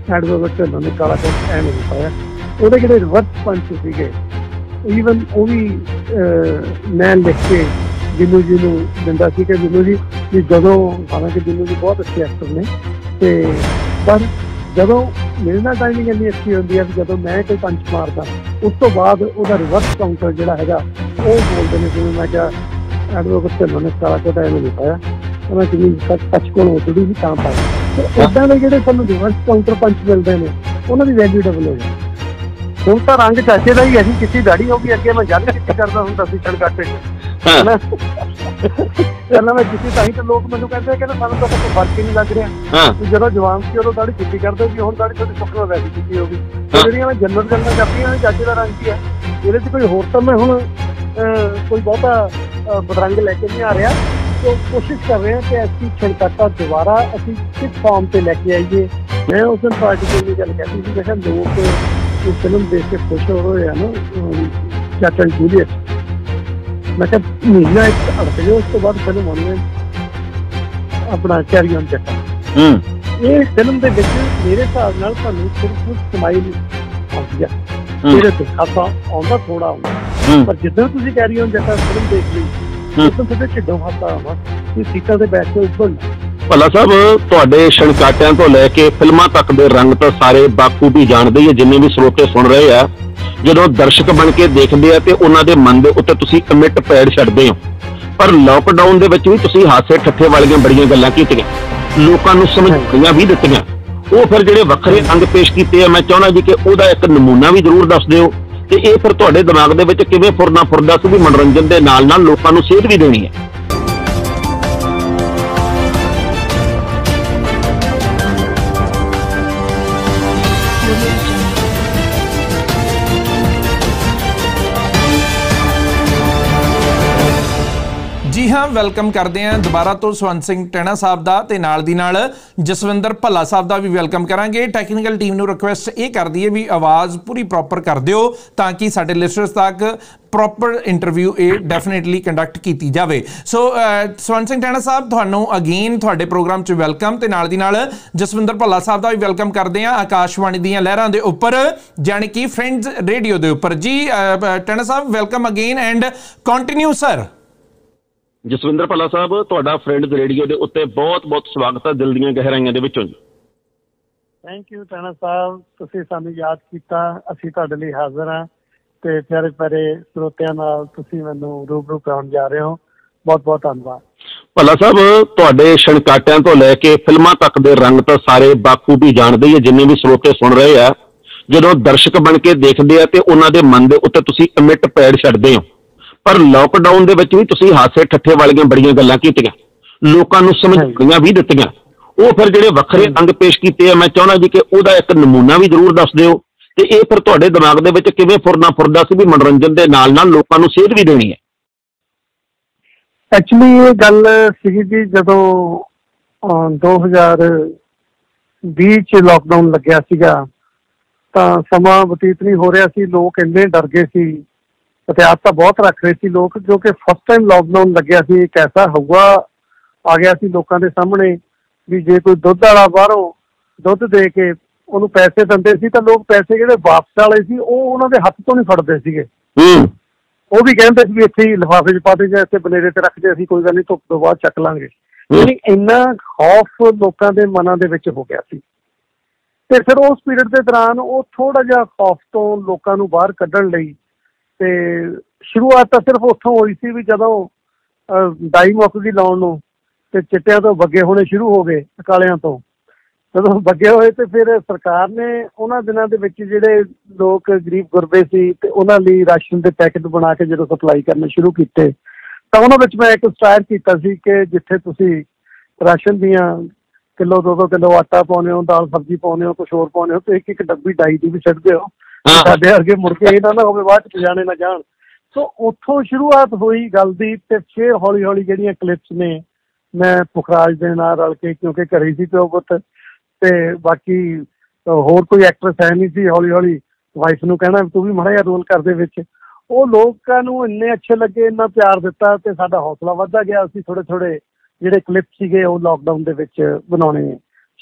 Advocate Dhillon ਨੇ ਕਾਲਾ ਕੋਟ ਐਵੇਂ ਨਹੀਂ ਪਾਇਆ। ਉਹਦੇ ਜਿਹੜੇ ਰਿਵਰਸ ਪੰਚ ਸੀਗੇ ਈਵਨ ਉਹ ਵੀ ਮੈਂ ਲਿਖ ਕੇ ਜਿਹਨੂੰ ਦਿੰਦਾ ਸੀ ਕਿ ਜਿਹਨੂੰ ਜੀ ਵੀ ਜਦੋਂ, ਹਾਲਾਂਕਿ ਜਿਹਨੂੰ ਜੀ ਬਹੁਤ ਅੱਛੇ ਐਕਟਰ ਨੇ, ਅਤੇ ਪਰ ਜਦੋਂ ਮੇਰੇ ਨਾਲ ਟਾਈਮਿੰਗ ਇੰਨੀ ਅੱਛੀ ਹੁੰਦੀ ਹੈ ਵੀ ਜਦੋਂ ਮੈਂ ਕੋਈ ਪੰਚ ਮਾਰਦਾ ਉਸ ਤੋਂ ਬਾਅਦ ਉਹਦਾ ਰਿਵਰਸ ਕਾਊਂਟਰ ਜਿਹੜਾ ਹੈਗਾ ਉਹ ਬੋਲਦੇ ਨੇ। ਜਿਵੇਂ ਮੈਂ ਕਿਹਾ ਐਡਵੋਕੇਟ ਢਿੱਲੋਂ ਨੇ ਕਾਲਾ ਕੋਟ ਐਵੇਂ ਨਹੀਂ ਪਾਇਆ, ਉਹਨਾਂ ਕਿੰਨੀ ਸੱਚ ਕੋਲ ਉਤੜੀ ਵੀ ਤਾਂ ਪਾਇਆ। ਅਤੇ ਇੱਦਾਂ ਦੇ ਜਿਹੜੇ ਸਾਨੂੰ ਰਿਵਰਸ ਕਾਊਂਟਰ ਪੰਚ ਮਿਲਦੇ ਨੇ ਉਹਨਾਂ ਦੀ ਵੈਲਿਊ ਡਬਲ ਹੋ ਜਾਂਦੀ। ਹੁਣ ਤਾਂ ਰੰਗ ਚਾਚੇ ਦਾ ਹੀ ਅਸੀਂ ਕੀਤੀ ਦਾੜੀ ਹੋ ਗਈ, ਅੱਗੇ ਮੈਂ ਜੱਗ ਕਿੱਥੇ ਕਰਦਾ ਹੁੰਦਾ ਸੀ ਛੜਕਾਟੇ ਪਹਿਲਾਂ ਮੈਂ ਕੀਤੀ ਤਾਂ ਹੀ ਤਾਂ ਲੋਕ ਮੈਨੂੰ ਕਹਿੰਦੇ ਕਿ ਸਾਨੂੰ ਤਾਂ ਕੋਈ ਫਰਕ ਹੀ ਨਹੀਂ ਲੱਗ ਰਿਹਾ। ਜਦੋਂ ਜਵਾਨ ਸੀ ਉਦੋਂ ਦਾੜੀ ਕੀਤੀ ਕਰਦੇ ਸੀ, ਹੁਣ ਦਾੜੀ ਤੁਹਾਡੀ ਸੁੱਖ ਨਾਲ ਵੈਸੇ ਕੀਤੀ ਹੋਗੀ। ਜਿਹੜੀਆਂ ਮੈਂ ਜਨਰਲ ਕਰਦੀਆਂ ਨੇ ਚਾਚੇ ਦਾ ਰੰਗ ਹੀ ਹੈ, ਇਹਦੇ 'ਚ ਕੋਈ ਹੋਰ ਤਾਂ ਮੈਂ ਹੁਣ ਕੋਈ ਬਹੁਤਾ ਬਦਰੰਗ ਲੈ ਕੇ ਨਹੀਂ ਆ ਰਿਹਾ। तो कोशिश कर रहे हैं कि ऐसी छड़काटा दोबारा असी किस फॉर्म पे लेके आइए। मैं उस दिन पार्टी के लिए गल कहती थी, मैं लोग इस फिल्म देख के खुश हो रहे हैं ना, जट एंड जूलियट, मैं महीना एक अड़क जाओ उस तो बाद फिल्म होनी है अपना कैरी ऑन जट्टा। ये फिल्म के मेरे हिसाब नाल तुहानूं सिर्फ स्माइल आती है, मेरे तो खासा आउंदा थोड़ा आउंदा, पर जिद्दां तुसीं कैरी ऑन जट्टा फिल्म देख ली ਭੱਲਾ ਸਾਹਿਬ, ਤੁਹਾਡੇ ਛਣਕਾਟਿਆਂ ਤੋਂ ਲੈ ਕੇ ਫਿਲਮਾਂ ਤੱਕ ਦੇ ਰੰਗ ਤਾਂ ਸਾਰੇ ਬਾਖੂਬੀ ਜਾਣਦੇ ਹੀ, ਜਿੰਨੇ ਵੀ ਸਰੋਤੇ ਸੁਣ ਰਹੇ ਆ। ਜਦੋਂ ਦਰਸ਼ਕ ਬਣ ਕੇ ਦੇਖਦੇ ਆ ਤੇ ਉਹਨਾਂ ਦੇ ਮਨ ਦੇ ਉੱਤੇ ਤੁਸੀਂ ਅਮਿਟ ਪੈੜ ਛੱਡਦੇ ਹੋ, ਪਰ ਲੋਕਡਾਊਨ ਦੇ ਵਿੱਚ ਵੀ ਤੁਸੀਂ ਹਾਸੇ ਠੱਠੇ ਵਾਲੀਆਂ ਬੜੀਆਂ ਗੱਲਾਂ ਕੀਤੀਆਂ, ਲੋਕਾਂ ਨੂੰ ਸਮਝਾਈਆਂ ਵੀ ਦਿੱਤੀਆਂ। ਉਹ ਫਿਰ ਜਿਹੜੇ ਵੱਖਰੇ ਅੰਗ ਪੇਸ਼ ਕੀਤੇ ਆ, ਮੈਂ ਚਾਹੁੰਦਾ ਜੀ ਕਿ ਉਹਦਾ ਇੱਕ ਨਮੂਨਾ ਵੀ ਜ਼ਰੂਰ ਦੱਸ ਦਿਓ, ਤੇ ਇਹ ਫਿਰ ਤੁਹਾਡੇ ਦਿਮਾਗ ਦੇ ਵਿੱਚ ਕਿਵੇਂ ਫੁਰਦਾ ਸੀ ਵੀ ਮਨੋਰੰਜਨ ਦੇ ਨਾਲ ਨਾਲ ਲੋਕਾਂ ਨੂੰ ਸੇਧ ਵੀ ਦੇਣੀ ਹੈ। जी हाँ, वेलकम करते हैं दोबारा तो सवंत सिंह टैना साहब का, ते नाल दी नाल जसविंदर भल्ला साहब का भी वेलकम करांगे। टैक्नीकल टीम नूं रिक्वेस्ट ये कर दी है भी आवाज़ पूरी प्रॉपर कर दिओ ताकि साडे लिसनर्स तक प्रॉपर इंटरव्यू ये डेफिनेटली कंडक्ट की जाए। सो सवंत सिंह टैना साहब, तुहानूं अगेन तुहाडे प्रोग्राम च वेलकम, ते नाल दी नाल जसविंदर भल्ला साहब का भी वेलकम करते हैं आकाशवाणी दीयां लहरां दे उपर, जानी कि फ्रेंड्स रेडियो दे उपर। जी टैना साहब, welcome again and continue sir. Jaswinder Bhalla ਸਾਹਿਬ, ਤੁਹਾਡਾ ਫਰੈਂਡਸ ਰੇਡੀਓ ਦੇ ਉੱਤੇ ਬਹੁਤ ਬਹੁਤ ਸਵਾਗਤ ਹੈ ਦਿਲ ਦੀਆਂ ਗਹਿਰਾਈਆਂ ਦੇ ਵਿੱਚੋਂ ਜੀ। ਥੈਂਕ ਯੂ ਟੈਨਾ ਸਾਹਿਬ, ਤੁਸੀਂ ਸਾਨੂੰ ਯਾਦ ਕੀਤਾ, ਅਸੀਂ ਤੁਹਾਡੇ ਲਈ ਹਾਜ਼ਰ ਹਾਂ, ਤੇ ਪਿਆਰੇ ਪਿਆਰੇ ਸਰੋਤਿਆਂ ਨਾਲ ਤੁਸੀਂ ਮੈਨੂੰ ਰੂਬਰੂ ਕਰਾਉਣ ਜਾ ਰਹੇ ਹੋ। ਬਹੁਤ ਬਹੁਤ ਧੰਨਵਾਦ। ਭੱਲਾ ਸਾਹਿਬ, ਤੁਹਾਡੇ ਛਣਕਾਟਿਆਂ ਤੋਂ ਲੈ ਕੇ ਫਿਲਮਾਂ ਤੱਕ ਦੇ ਰੰਗ ਤਾਂ ਸਾਰੇ ਬਾਖੂਬੀ ਜਾਣਦੇ ਹੀ, ਜਿੰਨੇ ਵੀ ਸਰੋਤੇ ਸੁਣ ਰਹੇ ਆ। ਜਦੋਂ ਦਰਸ਼ਕ ਬਣ ਕੇ ਦੇਖਦੇ ਆ ਤੇ ਉਹਨਾਂ ਦੇ ਮਨ ਦੇ ਉੱਤੇ ਤੁਸੀਂ ਅਮਿਟ ਪੈੜ ਛੱਡਦੇ ਹੋ, ਪਰ ਲੋਕਡਾਊਨ ਦੇ ਵਿੱਚ ਵੀ ਤੁਸੀਂ ਹਾਸੇ ਠੱਠੇ ਵਾਲੀਆਂ ਬੜੀਆਂ ਗੱਲਾਂ ਕੀਤੀਆਂ, ਲੋਕਾਂ ਨੂੰ ਸਮਝਾਈਆਂ ਵੀ ਦਿੱਤੀਆਂ। ਉਹ ਫਿਰ ਜਿਹੜੇ ਵੱਖਰੇ ਅੰਗ ਪੇਸ਼ ਕੀਤੇ ਆ, ਮੈਂ ਚਾਹੁੰਦਾ ਜੀ ਕਿ ਉਹਦਾ ਇੱਕ ਨਮੂਨਾ ਵੀ ਜ਼ਰੂਰ ਦੱਸ ਦਿਓ, ਤੇ ਇਹ ਫਿਰ ਤੁਹਾਡੇ ਦਿਮਾਗ ਦੇ ਵਿੱਚ ਕਿਵੇਂ ਫੁਰਦਾ ਸੀ ਵੀ ਮਨੋਰੰਜਨ ਦੇ ਨਾਲ ਨਾਲ ਲੋਕਾਂ ਨੂੰ ਸੇਧ ਵੀ ਦੇਣੀ ਹੈ। ਐਕਚੁਅਲੀ ਇਹ ਗੱਲ ਸੀਗੀ ਜੀ ਜਦੋਂ 2020 ਚ ਲੋਕਡਾਊਨ ਲੱਗਿਆ ਸੀਗਾ ਤਾਂ ਸਮਾਂ ਬਤੀਤ ਨਹੀਂ ਹੋ ਰਿਹਾ ਸੀ, ਲੋਕ ਇੰਨੇ ਡਰ ਗਏ ਸੀ, एहतियात तो बहुत रख रहे थे लोग, जो कि फस्ट टाइम लॉकडाउन लग्या सी एक ऐसा हवा आ गया सी लोगों के सामने भी जे कोई दुध वाला बाहरों दुध दे के उन्होंने पैसे दिंदे सी तो लोग पैसे जिहड़े वापस वाले सी उन्हों दे हत्थ तो नहीं फड़दे सीगे, वो भी कहते भी इत्थे ही लिफाफे च पा दे जां इत्थे बनेरे ते रख दे, असीं कोई गल नहीं धुप तो बाद चक लांगे। यानी इन्ना खौफ लोगों के मनां दे विच हो गया सी, ते फिर उस पीरियड के दौरान वो थोड़ा जिहा खौफ तो लोगों नूं बाहर कड्ढण लई ਤੇ ਸ਼ੁਰੂਆਤ ਤਾਂ ਸਿਰਫ ਉੱਥੋਂ ਹੋਈ ਸੀ ਵੀ ਜਦੋਂ ਡਾਈ ਮੁੱਕ ਗਈ ਲਾਉਣ ਨੂੰ ਤੇ ਚਿੱਟਿਆਂ ਤੋਂ ਬੱਗੇ ਹੋਣੇ ਸ਼ੁਰੂ ਹੋ ਗਏ, ਕਾਲਿਆਂ ਤੋਂ ਜਦੋਂ ਬੱਗੇ ਹੋਏ ਤੇ ਫਿਰ ਸਰਕਾਰ ਨੇ ਉਹਨਾਂ ਦਿਨਾਂ ਦੇ ਵਿੱਚ ਜਿਹੜੇ ਲੋਕ ਗਰੀਬ ਗੁਰਬੇ ਸੀ ਤੇ ਉਹਨਾਂ ਲਈ ਰਾਸ਼ਨ ਦੇ ਪੈਕਟ ਬਣਾ ਕੇ ਜਦੋਂ ਸਪਲਾਈ ਕਰਨੇ ਸ਼ੁਰੂ ਕੀਤੇ ਤਾਂ ਉਹਨਾਂ ਵਿੱਚ ਮੈਂ ਇੱਕ ਸਟਾਰਟ ਕੀਤਾ ਸੀ ਕਿ ਜਿੱਥੇ ਤੁਸੀਂ ਰਾਸ਼ਨ ਦੀਆਂ ਕਿਲੋ 2-2 ਕਿਲੋ ਆਟਾ ਪਾਉਂਦੇ ਹੋ, ਦਾਲ ਸਬਜ਼ੀ ਪਾਉਂਦੇ ਹੋ, ਕੁਛ ਹੋਰ ਪਾਉਂਦੇ ਹੋ, ਤੇ ਇੱਕ ਡੱਬੀ ਡਾਈ ਦੀ ਵੀ ਸਿੱਟਦੇ ਹੋ, ਸਾਡੇ ਵਰਗੇ ਮੁੜ ਕੇ ਇਹਨਾਂ ਨਾ ਹੋਵੇ ਬਾਅਦ ਚ ਪਜਾਣੇ ਨਾ ਜਾਣ। ਸੋ ਉੱਥੋਂ ਸ਼ੁਰੂਆਤ ਹੋਈ ਗੱਲ ਦੀ, ਤੇ ਫਿਰ ਹੌਲੀ ਹੌਲੀ ਜਿਹੜੀਆਂ ਕਲਿੱਪਸ ਨੇ ਮੈਂ ਪੁਖਰਾਜ ਦੇ ਨਾਲ ਰਲ ਕੇ, ਕਿਉਂਕਿ ਘਰੇ ਸੀ ਪਿਓ ਪੁੱਤ ਤੇ ਬਾਕੀ ਹੋਰ ਕੋਈ ਐਕਟਰਸ ਹੈ ਨਹੀਂ ਸੀ, ਹੌਲੀ ਹੌਲੀ ਵਾਈਫ ਨੂੰ ਕਹਿਣਾ ਤੂੰ ਵੀ ਮਾੜਾ ਜਿਹਾ ਰੋਲ ਕਰ ਦੇ ਵਿੱਚ, ਉਹ ਲੋਕਾਂ ਨੂੰ ਇੰਨੇ ਅੱਛੇ ਲੱਗੇ, ਇੰਨਾ ਪਿਆਰ ਦਿੱਤਾ ਤੇ ਸਾਡਾ ਹੌਸਲਾ ਵੱਧਦਾ ਗਿਆ। ਅਸੀਂ ਥੋੜੇ ਥੋੜੇ ਜਿਹੜੇ ਕਲਿੱਪ ਸੀਗੇ ਉਹ ਲੋਕਡਾਊਨ ਦੇ ਵਿੱਚ ਬਣਾਉਣੇ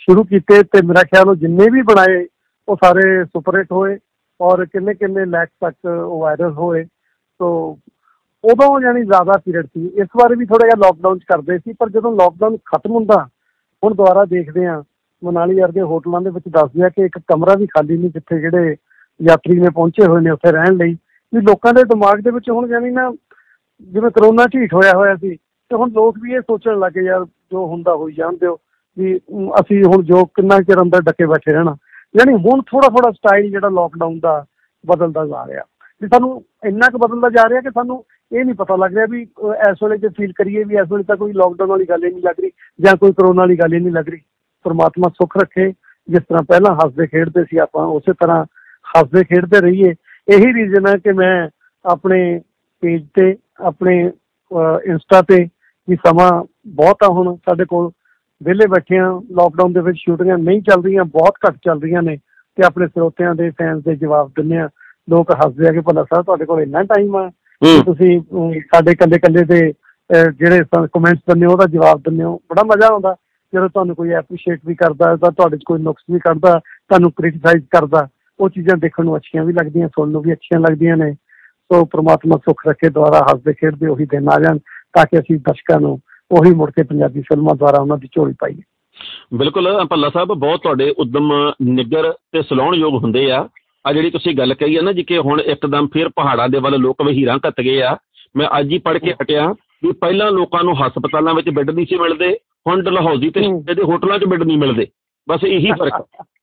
ਸ਼ੁਰੂ ਕੀਤੇ ਤੇ ਮੇਰਾ ਖਿਆਲ ਉਹ ਜਿੰਨੇ ਵੀ ਬਣਾਏ ਉਹ ਸਾਰੇ ਸੁਪਰ ਹਿੱਟ ਹੋਏ ਔਰ ਕਿੰਨੇ ਲੱਖ ਤੱਕ ਉਹ ਵਾਇਰਲ ਹੋਏ। ਸੋ ਉਦੋਂ ਯਾਨੀ ਜ਼ਿਆਦਾ ਪੀਰੀਅਡ ਸੀ। ਇਸ ਬਾਰੇ ਵੀ ਥੋੜ੍ਹਾ ਜਿਹਾ ਲੋਕਡਾਊਨ 'ਚ ਕਰਦੇ ਸੀ, ਪਰ ਜਦੋਂ ਲੋਕਡਾਊਨ ਖਤਮ ਹੁੰਦਾ ਹੁਣ ਦੁਬਾਰਾ ਦੇਖਦੇ ਹਾਂ ਮਨਾਲੀ ਵਰਗੇ ਹੋਟਲਾਂ ਦੇ ਵਿੱਚ ਦੱਸਦੇ ਆ ਕਿ ਇੱਕ ਕਮਰਾ ਵੀ ਖਾਲੀ ਨਹੀਂ ਜਿੱਥੇ ਜਿਹੜੇ ਯਾਤਰੀ ਨੇ ਪਹੁੰਚੇ ਹੋਏ ਨੇ ਉੱਥੇ ਰਹਿਣ ਲਈ। ਵੀ ਲੋਕਾਂ ਦੇ ਦਿਮਾਗ ਦੇ ਵਿੱਚ ਹੁਣ ਯਾਨੀ ਨਾ ਜਿਵੇਂ ਕਰੋਨਾ ਢੀਠ ਹੋਇਆ ਸੀ ਤੇ ਹੁਣ ਲੋਕ ਵੀ ਇਹ ਸੋਚਣ ਲੱਗੇ ਯਾਰ ਜੋ ਹੁੰਦਾ ਹੋਈ ਜਾਣ ਦਿਓ ਵੀ ਅਸੀਂ ਹੁਣ ਜੋ ਕਿੰਨਾ ਚਿਰ ਅੰਦਰ ਡੱਕੇ ਬੈਠੇ ਰਹਿਣਾ। ਯਾਨੀ ਹੁਣ ਥੋੜਾ ਸਟਾਈਲ ਜਿਹੜਾ ਲੋਕਡਾਊਨ ਦਾ ਬਦਲਦਾ ਜਾ ਰਿਹਾ ਵੀ ਸਾਨੂੰ ਇੰਨਾ ਕੁ ਬਦਲਦਾ ਜਾ ਰਿਹਾ ਕਿ ਸਾਨੂੰ ਇਹ ਨਹੀਂ ਪਤਾ ਲੱਗ ਰਿਹਾ ਵੀ ਇਸ ਵੇਲੇ ਜੇ ਫੀਲ ਕਰੀਏ ਵੀ ਇਸ ਵੇਲੇ ਤਾਂ ਕੋਈ ਲੋਕਡਾਊਨ ਵਾਲੀ ਗੱਲ ਹੀ ਨਹੀਂ ਲੱਗ ਰਹੀ ਜਾਂ ਕੋਈ ਕਰੋਨਾ ਵਾਲੀ ਗੱਲ ਹੀ ਨਹੀਂ ਲੱਗ ਰਹੀ। ਪਰਮਾਤਮਾ ਸੁੱਖ ਰੱਖੇ, ਜਿਸ ਤਰ੍ਹਾਂ ਪਹਿਲਾਂ ਹੱਸਦੇ ਖੇਡਦੇ ਸੀ ਆਪਾਂ ਉਸੇ ਤਰ੍ਹਾਂ ਹੱਸਦੇ ਖੇਡਦੇ ਰਹੀਏ। ਇਹੀ ਰੀਜ਼ਨ ਹੈ ਕਿ ਮੈਂ ਆਪਣੇ ਪੇਜ ਤੇ ਆਪਣੇ ਇੰਸਟਾ ਤੇ ਵੀ ਸਮਾਂ ਬਹੁਤ ਆ ਹੁਣ ਸਾਡੇ ਕੋਲ, ਵਿਹਲੇ ਬੈਠੇ ਹਾਂ। ਲੋਕਡਾਊਨ ਦੇ ਵਿੱਚ ਸ਼ੂਟਿੰਗਾਂ ਨਹੀਂ ਚੱਲ ਰਹੀਆਂ, ਬਹੁਤ ਘੱਟ ਚੱਲ ਰਹੀਆਂ ਨੇ ਤੇ ਆਪਣੇ ਸਰੋਤਿਆਂ ਦੇ ਫੈਨਸ ਦੇ ਜਵਾਬ ਦਿੰਦੇ ਹਾਂ। ਲੋਕ ਹੱਸਦੇ ਆ ਕਿ ਭਲਾ ਸਾਹਿਬ ਤੁਹਾਡੇ ਕੋਲ ਇੰਨਾ ਟਾਈਮ ਆ ਤੁਸੀਂ ਸਾਡੇ ਕੱਲੇ ਦੇ ਜਿਹੜੇ ਕਮੈਂਟਸ ਦਿੰਦੇ ਹੋ ਉਹਦਾ ਜਵਾਬ ਦਿੰਦੇ ਹੋ। ਬੜਾ ਮਜ਼ਾ ਆਉਂਦਾ ਜਦੋਂ ਤੁਹਾਨੂੰ ਕੋਈ ਐਪਰੀਸ਼ੀਏਟ ਵੀ ਕਰਦਾ ਤਾਂ ਤੁਹਾਡੇ 'ਚ ਕੋਈ ਨੁਕਸ ਵੀ ਕੱਢਦਾ, ਤੁਹਾਨੂੰ ਕ੍ਰਿਟੀਸਾਈਜ਼ ਕਰਦਾ। ਉਹ ਚੀਜ਼ਾਂ ਦੇਖਣ ਨੂੰ ਅੱਛੀਆਂ ਵੀ ਲੱਗਦੀਆਂ, ਸੁਣਨ ਨੂੰ ਵੀ ਅੱਛੀਆਂ ਲੱਗਦੀਆਂ ਨੇ। ਸੋ ਪ੍ਰਮਾਤਮਾ ਸੁੱਖ ਰੱਖੇ ਦੁਆਰਾ ਹੱਸਦੇ ਖੇਡਦੇ ਉਹੀ ਦਿਨ ਆ ਜਾਣ ਤਾਂ ਕਿ ਅਸੀਂ ਦਰਸ਼ਕਾਂ ਨੂੰ ਉਹੀ ਮੁੜ ਕੇ ਪੰਜਾਬੀ ਫਿਲਮਾਂ ਦੁਆਰਾ ਉਹਨਾਂ ਦੀ ਝੋਲੀ ਪਾਈਏ। ਬਿਲਕੁਲ ਭੱਲਾ ਸਾਹਿਬ, ਬਹੁਤ ਤੁਹਾਡੇ ਉਦਮ ਨਿੱਘਰ ਤੇ ਸਲਾਹੁਣਯੋਗ ਹੁੰਦੇ ਆ। ਆ ਜਿਹੜੀ ਤੁਸੀਂ ਗੱਲ ਕਹੀ ਹੈ ਨਾ ਜੀ ਕਿ ਹੁਣ ਇੱਕਦਮ ਫਿਰ ਪਹਾੜਾਂ ਦੇ ਵੱਲ ਲੋਕ ਵਹੀਰਾਂ ਘੱਤ ਗਏ ਆ। ਮੈਂ ਅੱਜ ਹੀ ਪੜ੍ਹ ਕੇ ਹਟਿਆ ਵੀ ਪਹਿਲਾਂ ਲੋਕਾਂ ਨੂੰ ਹਸਪਤਾਲਾਂ ਵਿੱਚ ਬੈੱਡ ਨਹੀਂ ਸੀ ਮਿਲਦੇ, ਹੁਣ ਡਲਹੌਜ਼ੀ ਤੇ ਇਹਦੇ ਹੋਟਲਾਂ 'ਚ ਬੈੱਡ ਨਹੀਂ ਮਿਲਦੇ। ਬਸ ਇਹੀ ਫਰਕ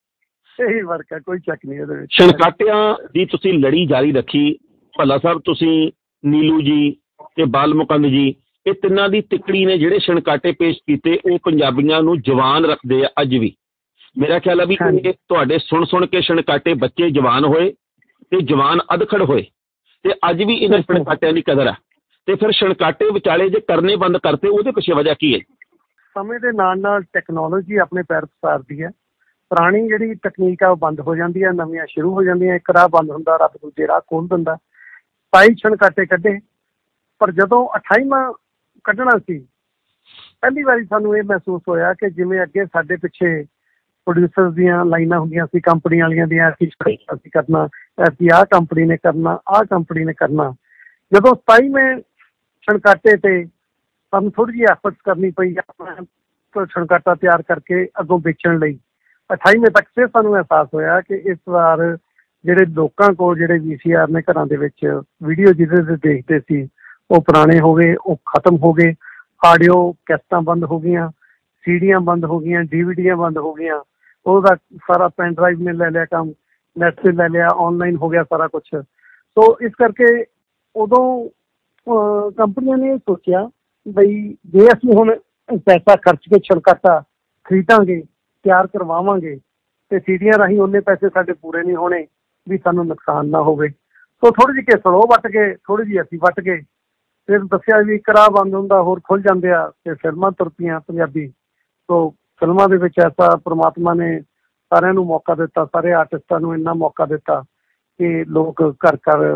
ਇਹੀ ਫਰਕ ਹੈ, ਕੋਈ ਚੱਕ ਨਹੀਂ ਇਹਦੇ ਵਿੱਚ। ਛਣਕਾਟਿਆਂ ਦੀ ਤੁਸੀਂ ਲੜੀ ਜਾਰੀ ਰੱਖੀ ਭੱਲਾ ਸਾਹਿਬ। ਤੁਸੀਂ, ਨੀਲੂ ਜੀ ਤੇ ਬਾਲਮੁਕੰਦ ਜੀ, ਇਹ ਤਿੰਨਾਂ ਦੀ ਤਿੱਕੜੀ ਨੇ ਜਿਹੜੇ ਛਣਕਾਟੇ ਪੇਸ਼ ਕੀਤੇ ਉਹ ਪੰਜਾਬੀਆਂ ਨੂੰ ਜਵਾਨ ਰੱਖਦੇ ਆ ਅੱਜ ਵੀ। ਮੇਰਾ ਖਿਆਲ ਆ ਵੀ ਇਹ ਤੁਹਾਡੇ ਸੁਣ ਕੇ ਛਣਕਾਟੇ ਬੱਚੇ ਜਵਾਨ ਹੋਏ ਤੇ ਜਵਾਨ ਅਧਖੜ ਹੋਏ ਤੇ ਅੱਜ ਵੀ ਇਹਨਾਂ ਛਣਕਾਟਿਆਂ ਦੀ ਕਦਰ ਆ। ਤੇ ਫਿਰ ਛਣਕਾਟੇ ਵਿਚਾਲੇ ਜੇ ਕਰਨੇ ਬੰਦ ਕਰਤੇ ਉਹਦੇ ਪਿੱਛੇ ਵਜ੍ਹਾ ਕੀ ਹੈ? ਸਮੇਂ ਦੇ ਨਾਲ ਟੈਕਨੋਲੋਜੀ ਆਪਣੇ ਪੈਰ ਪਸਾਰਦੀ ਹੈ। ਪੁਰਾਣੀ ਜਿਹੜੀ ਤਕਨੀਕ ਆ ਉਹ ਬੰਦ ਹੋ ਜਾਂਦੀ ਹੈ, ਨਵੀਆਂ ਸ਼ੁਰੂ ਹੋ ਜਾਂਦੀਆਂ। ਇੱਕ ਰਾਹ ਬੰਦ ਹੁੰਦਾ, ਰੱਬ ਦੂਜੇ ਰਾਹ ਖੋਲ੍ਹ ਦਿੰਦਾ। 27 ਛਣਕਾਟੇ ਕੱਢੇ, ਪਰ ਜਦੋਂ 28ਵਾਂ ਕੱਢਣਾ ਸੀ ਪਹਿਲੀ ਵਾਰੀ ਸਾਨੂੰ ਇਹ ਮਹਿਸੂਸ ਹੋਇਆ ਕਿ ਜਿਵੇਂ ਅੱਗੇ ਸਾਡੇ ਪਿੱਛੇ ਪ੍ਰੋਡਿਊਸਰ ਦੀਆਂ ਲਾਈਨਾਂ ਹੁੰਦੀਆਂ ਸੀ ਕੰਪਨੀ ਵਾਲੀਆਂ ਦੀਆਂ, ਅਸੀਂ ਕਰਨਾ, ਅਸੀਂ ਆਹ ਕੰਪਨੀ ਨੇ ਕਰਨਾ, ਆਹ ਕੰਪਨੀ ਨੇ ਕਰਨਾ। ਜਦੋਂ 27ਵੇਂ ਛਣਕਾਟੇ ਤੇ ਸਾਨੂੰ ਥੋੜ੍ਹੀ ਜਿਹੀ ਐਫਰਟਸ ਕਰਨੀ ਪਈ ਆਪਣਾ ਛਣਕਾਟਾ ਤਿਆਰ ਕਰਕੇ ਅੱਗੋਂ ਵੇਚਣ ਲਈ, 28ਵੇਂ ਤੱਕ ਫਿਰ ਸਾਨੂੰ ਅਹਿਸਾਸ ਹੋਇਆ ਕਿ ਇਸ ਵਾਰ ਜਿਹੜੇ ਲੋਕਾਂ ਕੋਲ ਜਿਹੜੇ VCR ਨੇ ਘਰਾਂ ਦੇ ਵਿੱਚ ਵੀਡੀਓ ਜਿਹਦੇ 'ਤੇ ਦੇਖਦੇ ਸੀ ਉਹ ਪੁਰਾਣੇ ਹੋ ਗਏ, ਉਹ ਖਤਮ ਹੋ ਗਏ। ਆਡੀਓ ਕੈਸਟਾਂ ਬੰਦ ਹੋ ਗਈਆਂ, ਸੀਡੀਆਂ ਬੰਦ ਹੋ ਗਈਆਂ, DVDਆਂ ਬੰਦ ਹੋ ਗਈਆਂ। ਉਹਦਾ ਸਾਰਾ ਪੈਨ ਡਰਾਈਵ ਨੇ ਲੈ ਲਿਆ ਕੰਮ, ਨੈਟ 'ਤੇ ਲੈ ਲਿਆ, ਔਨਲਾਈਨ ਹੋ ਗਿਆ ਸਾਰਾ ਕੁਛ। ਸੋ ਇਸ ਕਰਕੇ ਉਦੋਂ ਕੰਪਨੀਆਂ ਨੇ ਇਹ ਸੋਚਿਆ ਬਈ ਜੇ ਅਸੀਂ ਹੁਣ ਪੈਸਾ ਖਰਚ ਕੇ ਛਣਕਾਟਾ ਖਰੀਦਾਂਗੇ, ਤਿਆਰ ਕਰਵਾਵਾਂਗੇ ਤੇ ਸੀਡੀਆਂ ਰਾਹੀਂ ਉਹਨੇ ਪੈਸੇ ਸਾਡੇ ਪੂਰੇ ਨਹੀਂ ਹੋਣੇ ਵੀ ਸਾਨੂੰ ਨੁਕਸਾਨ ਨਾ ਹੋਵੇ। ਸੋ ਥੋੜ੍ਹੀ ਜਿਹੀ ਕੇਸਲ ਉਹ ਵੱਟ ਗਏ, ਥੋੜ੍ਹੀ ਜਿਹੀ ਅਸੀਂ ਵੱਟ ਗਏ। ਫਿਰ ਦੱਸਿਆ ਵੀ ਇੱਕ ਰਾਹ ਬੰਦ ਹੁੰਦਾ ਹੋਰ ਖੁੱਲ੍ਹ ਜਾਂਦੇ ਆ ਤੇ ਫਿਲਮਾਂ ਤੁਰ ਪਈਆਂ ਪੰਜਾਬੀ। ਸੋ ਫਿਲਮਾਂ ਦੇ ਵਿੱਚ ਐਸਾ ਪ੍ਰਮਾਤਮਾ ਨੇ ਸਾਰਿਆਂ ਨੂੰ ਮੌਕਾ ਦਿੱਤਾ, ਸਾਰੇ ਆਰਟਿਸਟਾਂ ਨੂੰ ਇੰਨਾ ਮੌਕਾ ਦਿੱਤਾ ਕਿ ਲੋਕ ਘਰ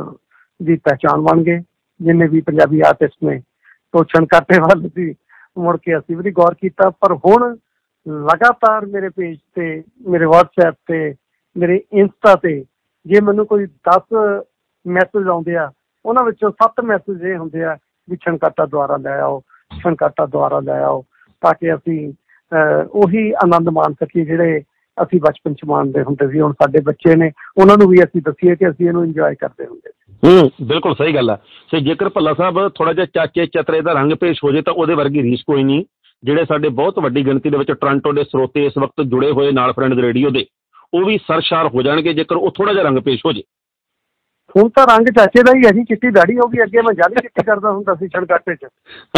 ਦੀ ਪਹਿਚਾਣ ਬਣ ਗਏ ਜਿੰਨੇ ਵੀ ਪੰਜਾਬੀ ਆਰਟਿਸਟ ਨੇ। ਸੋ ਛਣਕਾਟੇ ਵੱਲ ਵੀ ਮੁੜ ਕੇ ਅਸੀਂ ਵੀ ਗੌਰ ਕੀਤਾ। ਪਰ ਹੁਣ ਲਗਾਤਾਰ ਮੇਰੇ ਪੇਜ ਤੇ, ਮੇਰੇ WhatsApp ਤੇ, ਮੇਰੇ ਇੰਸਟਾ ਤੇ ਜੇ ਮੈਨੂੰ ਕੋਈ 10 ਮੈਸੇਜ ਆਉਂਦੇ ਆ ਉਹਨਾਂ ਵਿੱਚੋਂ 7 ਮੈਸੇਜ ਇਹ ਹੁੰਦੇ ਆ ਵੀ ਛਣਕਾਟਾ ਦੁਆਰਾ ਲੈ ਆਓ, ਛਣਕਾਟਾ ਦੁਆਰਾ ਲੈ ਆਓ, ਤਾਂ ਕਿ ਅਸੀਂ ਉਹੀ ਆਨੰਦ ਮਾਣ ਸਕੀਏ ਜਿਹੜੇ ਅਸੀਂ ਬਚਪਨ 'ਚ ਮਾਣਦੇ ਹੁੰਦੇ ਸੀ। ਹੁਣ ਸਾਡੇ ਬੱਚੇ ਨੇ, ਉਹਨਾਂ ਨੂੰ ਵੀ ਅਸੀਂ ਦੱਸੀਏ ਕਿ ਅਸੀਂ ਇਹਨੂੰ ਇੰਜੋਏ ਕਰਦੇ ਹੁੰਦੇ ਸੀ। ਬਿਲਕੁਲ ਸਹੀ ਗੱਲ ਆ। ਸੋ ਜੇਕਰ ਭੱਲਾ ਸਾਹਿਬ ਥੋੜ੍ਹਾ ਜਿਹਾ ਚਾਚੇ ਚਤਰੇ ਦਾ ਰੰਗ ਪੇਸ਼ ਹੋ ਜੇ ਤਾਂ ਉਹਦੇ ਵਰਗੀ ਰੀਸ ਕੋਈ ਨਹੀਂ। ਜਿਹੜੇ ਸਾਡੇ ਬਹੁਤ ਵੱਡੀ ਗਿਣਤੀ ਦੇ ਵਿੱਚ ਟੋਰਾਂਟੋ ਦੇ ਸਰੋਤੇ ਇਸ ਵਕਤ ਜੁੜੇ ਹੋਏ ਨਾਲ ਫਰੈਂਡਸ ਰੇਡੀਓ ਦੇ, ਉਹ ਵੀ ਸਰਸ਼ਾਰ ਹੋ ਜਾਣਗੇ ਜੇਕਰ ਉਹ ਥੋੜ੍ਹਾ ਜਿਹਾ ਰੰਗ ਪੇਸ਼ ਹੋ ਜੇ। ਹੁਣ ਤਾਂ ਰੰਗ ਚਾਚੇ ਦਾ ਹੀ ਹੈ ਜੀ, ਚਿੱਟੀ ਦਾੜੀ ਹੋ ਗਈ। ਅੱਗੇ ਮੈਂ ਜਾਲੀ ਚਿੱਟੀ ਕਰਦਾ ਹੁੰਦਾ ਸੀ ਛਣਕਾਟੇ 'ਚ।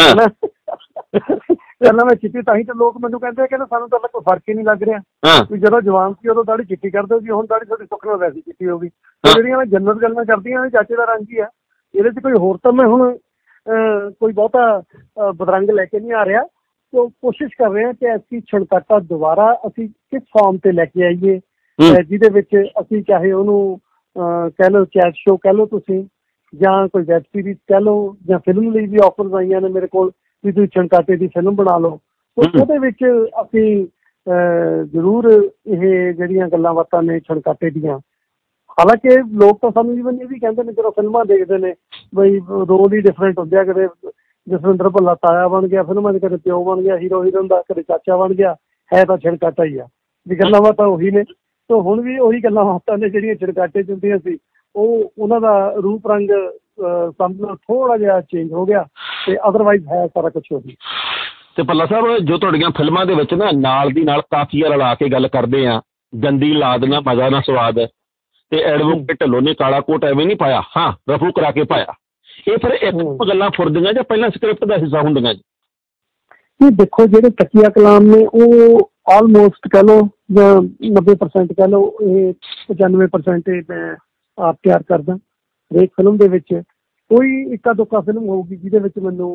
ਪਹਿਲਾਂ ਮੈਂ ਚਿੱਟੀ, ਤਾਂ ਹੀ ਤਾਂ ਲੋਕ ਮੈਨੂੰ ਕਹਿੰਦੇ ਸਾਨੂੰ ਤਾਂ ਕੋਈ ਫਰਕ ਹੀ ਨਹੀਂ ਲੱਗ ਰਿਹਾ ਵੀ ਜਦੋਂ ਜਵਾਨ ਸੀ ਉਦੋਂ ਦਾੜੀ ਚਿੱਟੀ ਕਰਦੇ ਸੀ, ਹੁਣ ਦਾੜੀ ਥੋੜੀ ਸੁੱਖ ਨਾਲ ਵੈਸੀ ਚਿੱਟੀ ਹੋ ਗਈ। ਜਿਹੜੀਆਂ ਮੈਂ ਜੰਨਤ ਗੱਲਾਂ ਕਰਦੀਆਂ ਚਾਚੇ ਦਾ ਰੰਗ ਹੀ ਆ। ਇਹਦੇ 'ਚ ਕੋਈ ਹੋਰ ਤਾਂ ਮੈਂ ਹੁਣ ਕੋਈ ਬਹੁਤਾ ਬਦਰੰਗ ਲੈ ਕੇ ਨਹੀਂ ਆ ਰਿਹਾ। ਸੋ ਕੋਸ਼ਿਸ਼ ਕਰ ਰਹੇ ਹਾਂ ਕਿ ਅਸੀਂ ਛਣਕਾਟਾ ਦੁਬਾਰਾ ਅਸੀਂ ਕਿਸ ਫਾਰਮ 'ਤੇ ਲੈ ਕੇ ਆਈਏ ਜਿਹਦੇ ਵਿੱਚ ਅਸੀਂ ਚਾਹੇ ਉਹਨੂੰ ਕਹਿ ਲਓ ਚੈਟ ਸ਼ੋ ਕਹਿ ਲਓ ਤੁਸੀਂ, ਜਾਂ ਕੋਈ ਵੈਬ ਸੀਰੀਜ਼ ਕਹਿ ਲਓ, ਜਾਂ ਫਿਲਮ ਲਈ ਵੀ ਆਫਰਸ ਆਈਆਂ ਨੇ ਮੇਰੇ ਕੋਲ ਵੀ ਤੁਸੀਂ ਛਣਕਾਟੇ ਦੀ ਫਿਲਮ ਬਣਾ ਲਓ। ਉਹਦੇ ਵਿੱਚ ਅਸੀਂ ਜ਼ਰੂਰ ਇਹ ਜਿਹੜੀਆਂ ਗੱਲਾਂ ਬਾਤਾਂ ਨੇ ਛਣਕਾਟੇ ਦੀਆਂ, ਹਾਲਾਂਕਿ ਲੋਕ ਤਾਂ ਸਾਨੂੰ ਈਵਨ ਇਹ ਵੀ ਕਹਿੰਦੇ ਨੇ ਜਦੋਂ ਫਿਲਮਾਂ ਦੇਖਦੇ ਨੇ ਬਈ ਰੋਲ ਹੀ ਡਿਫਰੈਂਟ ਹੁੰਦੇ ਆ, ਕਦੇ ਜਸਵਿੰਦਰ ਭੱਲਾ ਤਾਇਆ ਬਣ ਗਿਆ ਫਿਲਮਾਂ 'ਚ, ਕਦੇ ਪਿਓ ਬਣ ਗਿਆ ਹੀਰੋ ਹੀਰੋਇਨ ਦਾ, ਕਦੇ ਚਾਚਾ ਬਣ ਗਿਆ, ਹੈ ਤਾਂ ਛਣਕਾਟਾ ਹੀ ਆ ਵੀ ਗੱਲਾਂ ਬਾਤਾਂ ਉਹੀ ਨੇ। ਤਾਂ ਹੁਣ ਵੀ ਉਹੀ ਗੱਲਾਂ ਬਾਤਾਂ ਨੇ ਜਿਹੜੀਆਂ ਛਣਕਾਟੇ 'ਚ ਹੁੰਦੀਆਂ ਸੀ, ਉਹ ਉਹਨਾਂ ਦਾ ਰੂਪ ਰੰਗ ਸਮਝਣਾ ਥੋੜ੍ਹਾ ਜਿਹਾ ਚੇਂਜ ਹੋ ਗਿਆ ਤੇ ਅਦਰਵਾਈਜ਼ ਹੈ ਸਾਰਾ ਕੁਛ ਉਹੀ। ਤੇ ਭੱਲਾ ਸਾਹਿਬ, ਜੋ ਤੁਹਾਡੀਆਂ ਫਿਲਮਾਂ ਦੇ ਵਿੱਚ ਨਾ ਨਾਲ ਦੀ ਨਾਲ ਕਾਫੀਆਂ ਰਲਾ ਕੇ ਗੱਲ ਕਰਦੇ ਆ, ਗੰਦੀ ਲਾਦ ਨਾ ਮਜ਼ਾ ਨਾ ਸਵਾਦ, ਤੇ ਐਡਵੋਕੇਟ ਢਿੱਲੋਂ ਨੇ ਕਾਲਾ ਕੋਟ ਐਵੇਂ ਨਹੀਂ ਪਾਇਆ, ਹਾਂ ਰਫੂ ਕਰਾ ਕੇ ਪਾਇਆ, ਇਹ ਫਿਰ ਇੱਕ ਗੱਲਾਂ ਫੁਰਦੀਆਂ ਜਾਂ ਪਹਿਲਾਂ ਸਕ੍ਰਿਪਟ ਦਾ ਹਿੱਸਾ ਹੁੰਦੀਆਂ ਜੀ? ਇਹ ਦੇਖੋ, ਜਿਹੜੇ ਤਕੀਆ ਕਲਾਮ ਨੇ ਉਹ ਆਲਮੋਸਟ ਕਹਿ ਲਓ ਜਾਂ 90% ਕਹਿ ਲਓ, ਇਹ 95% ਮੈਂ ਆਪ ਤਿਆਰ ਕਰਦਾ। ਹਰੇਕ ਫਿਲਮ ਦੇ ਵਿੱਚ ਕੋਈ ਇੱਕਾ ਦੁੱਕਾ ਫਿਲਮ ਹੋਊਗੀ ਜਿਹਦੇ ਵਿੱਚ ਮੈਨੂੰ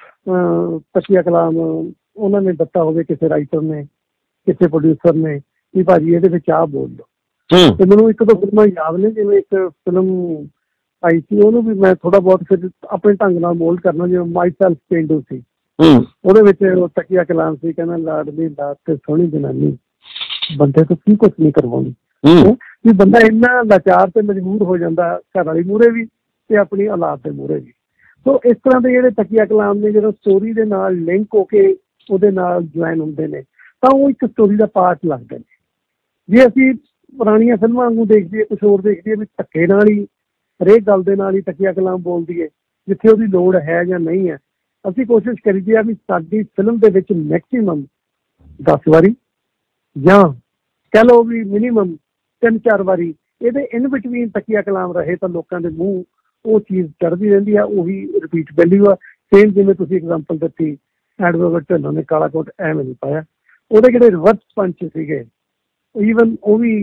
ਤਕੀਆ ਕਲਾਮ ਉਹਨਾਂ ਨੇ ਦਿੱਤਾ ਹੋਵੇ, ਕਿਸੇ ਰਾਈਟਰ ਨੇ, ਕਿਸੇ ਪ੍ਰੋਡਿਊਸਰ ਨੇ, ਵੀ ਭਾਜੀ ਇਹਦੇ ਵਿੱਚ ਆਹ ਬੋਲ ਲਓ। ਤੇ ਮੈਨੂੰ ਇੱਕ ਦੋ ਫਿਲਮਾਂ ਯਾਦ ਨੇ, ਜਿਵੇਂ ਇੱਕ ਫਿਲਮ ਆਈ ਸੀ, ਉਹਨੂੰ ਵੀ ਮੈਂ ਥੋੜ੍ਹਾ ਬਹੁਤ ਫਿਰ ਆਪਣੇ ਢੰਗ ਨਾਲ ਮੋਲਡ ਕਰਨਾ, ਜਿਵੇਂ ਮਾਈ ਸੈਲਫ ਪੇਂਡੂ ਸੀ, ਉਹਦੇ ਵਿੱਚ ਉਹ ਤਕੀਆ ਕਲਾਮ ਸੀ, ਕਹਿੰਦਾ ਲਾਡਲੀ ਲਾਡ ਤੇ ਸੋਹਣੀ ਜਨਾਨੀ ਬੰਦੇ ਤੋਂ ਕੀ ਕੁਛ ਨਹੀਂ ਕਰਵਾਉਣੀ। ਵੀ ਬੰਦਾ ਇੰਨਾ ਲਾਚਾਰ ਤੇ ਮਜਬੂਰ ਹੋ ਜਾਂਦਾ ਘਰ ਵਾਲੀ ਮੂਹਰੇ ਵੀ ਤੇ ਆਪਣੀ ਔਲਾਦ ਦੇ ਮੂਹਰੇ ਵੀ। ਸੋ ਇਸ ਤਰ੍ਹਾਂ ਦੇ ਜਿਹੜੇ ਤਕੀਆ ਕਲਾਮ ਨੇ, ਜਦੋਂ ਸਟੋਰੀ ਦੇ ਨਾਲ ਲਿੰਕ ਹੋ ਕੇ ਉਹਦੇ ਨਾਲ ਜੁਆਇਨ ਹੁੰਦੇ ਨੇ ਤਾਂ ਉਹ ਇੱਕ ਸਟੋਰੀ ਦਾ ਪਾਰਟ ਲੱਗਦੇ ਨੇ। ਜੇ ਅਸੀਂ ਪੁਰਾਣੀਆਂ ਫਿਲਮਾਂ ਵਾਂਗੂ ਦੇਖੀਏ, ਕੁਛ ਹੋਰ ਦੇਖੀਏ ਵੀ ਧੱਕੇ ਨਾਲ ਹੀ ਹਰੇਕ ਗੱਲ ਦੇ ਨਾਲ ਹੀ ਤਕੀਆ ਕਲਾਮ ਬੋਲ ਦਈਏ ਜਿੱਥੇ ਉਹਦੀ ਲੋੜ ਹੈ ਜਾਂ ਨਹੀਂ ਹੈ, ਅਸੀਂ ਕੋਸ਼ਿਸ਼ ਕਰੀਦੀ ਆ ਵੀ ਸਾਡੀ ਫਿਲਮ ਦੇ ਵਿੱਚ ਮੈਕਸੀਮਮ 10 ਵਾਰੀ ਜਾਂ ਕਹਿ ਲਓ ਵੀ ਮਿਨੀਮਮ 3-4 ਵਾਰੀ ਇਹਦੇ ਇਨ ਬਿਟਵੀਨ ਤਕੀਆ ਕਲਾਮ ਰਹੇ ਤਾਂ ਲੋਕਾਂ ਦੇ ਮੂੰਹ ਉਹ ਚੀਜ਼ ਚੜ੍ਹਦੀ ਰਹਿੰਦੀ ਆ, ਉਹੀ ਰਿਪੀਟ ਵੈਲਿਊ ਆ। ਸੇਮ ਜਿਵੇਂ ਤੁਸੀਂ ਐਗਜ਼ਾਮਪਲ ਦਿੱਤੀ, ਐਡਵੋਕੇਟ ਢਿੱਲੋਂ ਨੇ ਕਾਲਾ ਕੋਟ ਐਵੇਂ ਨਹੀਂ ਪਾਇਆ, ਉਹਦੇ ਜਿਹੜੇ ਰਿਵਰਸ ਪੰਚ ਸੀਗੇ ਈਵਨ ਉਹ ਵੀ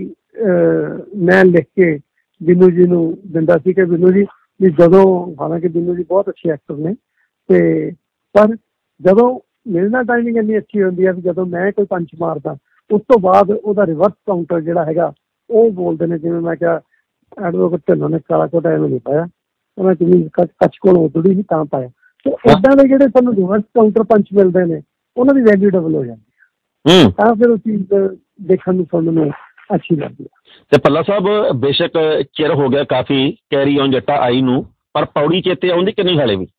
ਮੈਂ ਲਿਖ ਕੇ ਬਿੰਨੂ ਜੀ ਨੂੰ ਦਿੰਦਾ ਸੀ ਕਿ ਬਿੰਨੂ ਜੀ ਵੀ ਜਦੋਂ, ਹਾਲਾਂਕਿ ਬਿੰਨੂ ਜੀ ਬਹੁਤ ਅੱਛੇ ਐਕਟਰ ਨੇ, ਤੇ ਪਰ ਜਦੋਂ ਮਿਲਣਾ ਟਾਈਮਿੰਗ ਇੰਨੀ ਅੱਛੀ ਹੁੰਦੀ ਹੈ ਵੀ ਜਦੋਂ ਮੈਂ ਕੋਈ ਪੰਚ ਮਾਰਦਾ ਉਸ ਤੋਂ ਬਾਅਦ ਉਹਦਾ ਰਿਵਰਸ ਕਾਊਂਟਰ ਜਿਹੜਾ ਹੈਗਾ ਉਹ ਬੋਲਦੇ ਨੇ। ਜਿਵੇਂ ਮੈਂ ਕਿਹਾ ਐਡਵੋਕੇਟ ਢਿੱਲੋਂ ਨੇ ਕਾਲਾ ਕੋਟ ਐਵੇਂ ਨਹੀਂ ਪਾਇਆ, ਉਹਨਾਂ ਕਿੰਨੀ ਕੱਚ ਕੋਲ ਉਤੜੀ ਸੀ ਤਾਂ ਪਾਇਆ। ਤੇ ਇੱਦਾਂ ਦੇ ਜਿਹੜੇ ਸਾਨੂੰ ਰਿਵਰਸ ਕਾਊਂਟਰ ਪੰਚ ਮਿਲਦੇ ਨੇ ਉਹਨਾਂ ਦੀ ਵੈਲਿਊ ਡਬਲ ਹੋ ਜਾਂਦੀ ਹੈ, ਤਾਂ ਫਿਰ ਉਹ ਚੀਜ਼ ਦੇਖਣ ਨੂੰ ਸੁਣਨ ਨੂੰ ਅੱਛੀ ਲੱਗਦੀ ਹੈ। ਤੇ ਭੱਲਾ ਸਾਹਿਬ, ਬੇਸ਼ੱਕ ਚਿਰ ਹੋ ਗਿਆ ਕਾਫੀ ਕੈਰੀ ਔਨ ਜੱਟਾ ਆਈ ਨੂੰ, ਪਰ ਪੌੜੀ ਚੇਤੇ ਆਉਂਦੀ ਕਿ ਨਹੀਂ ਹਾਲੇ ਵੀ?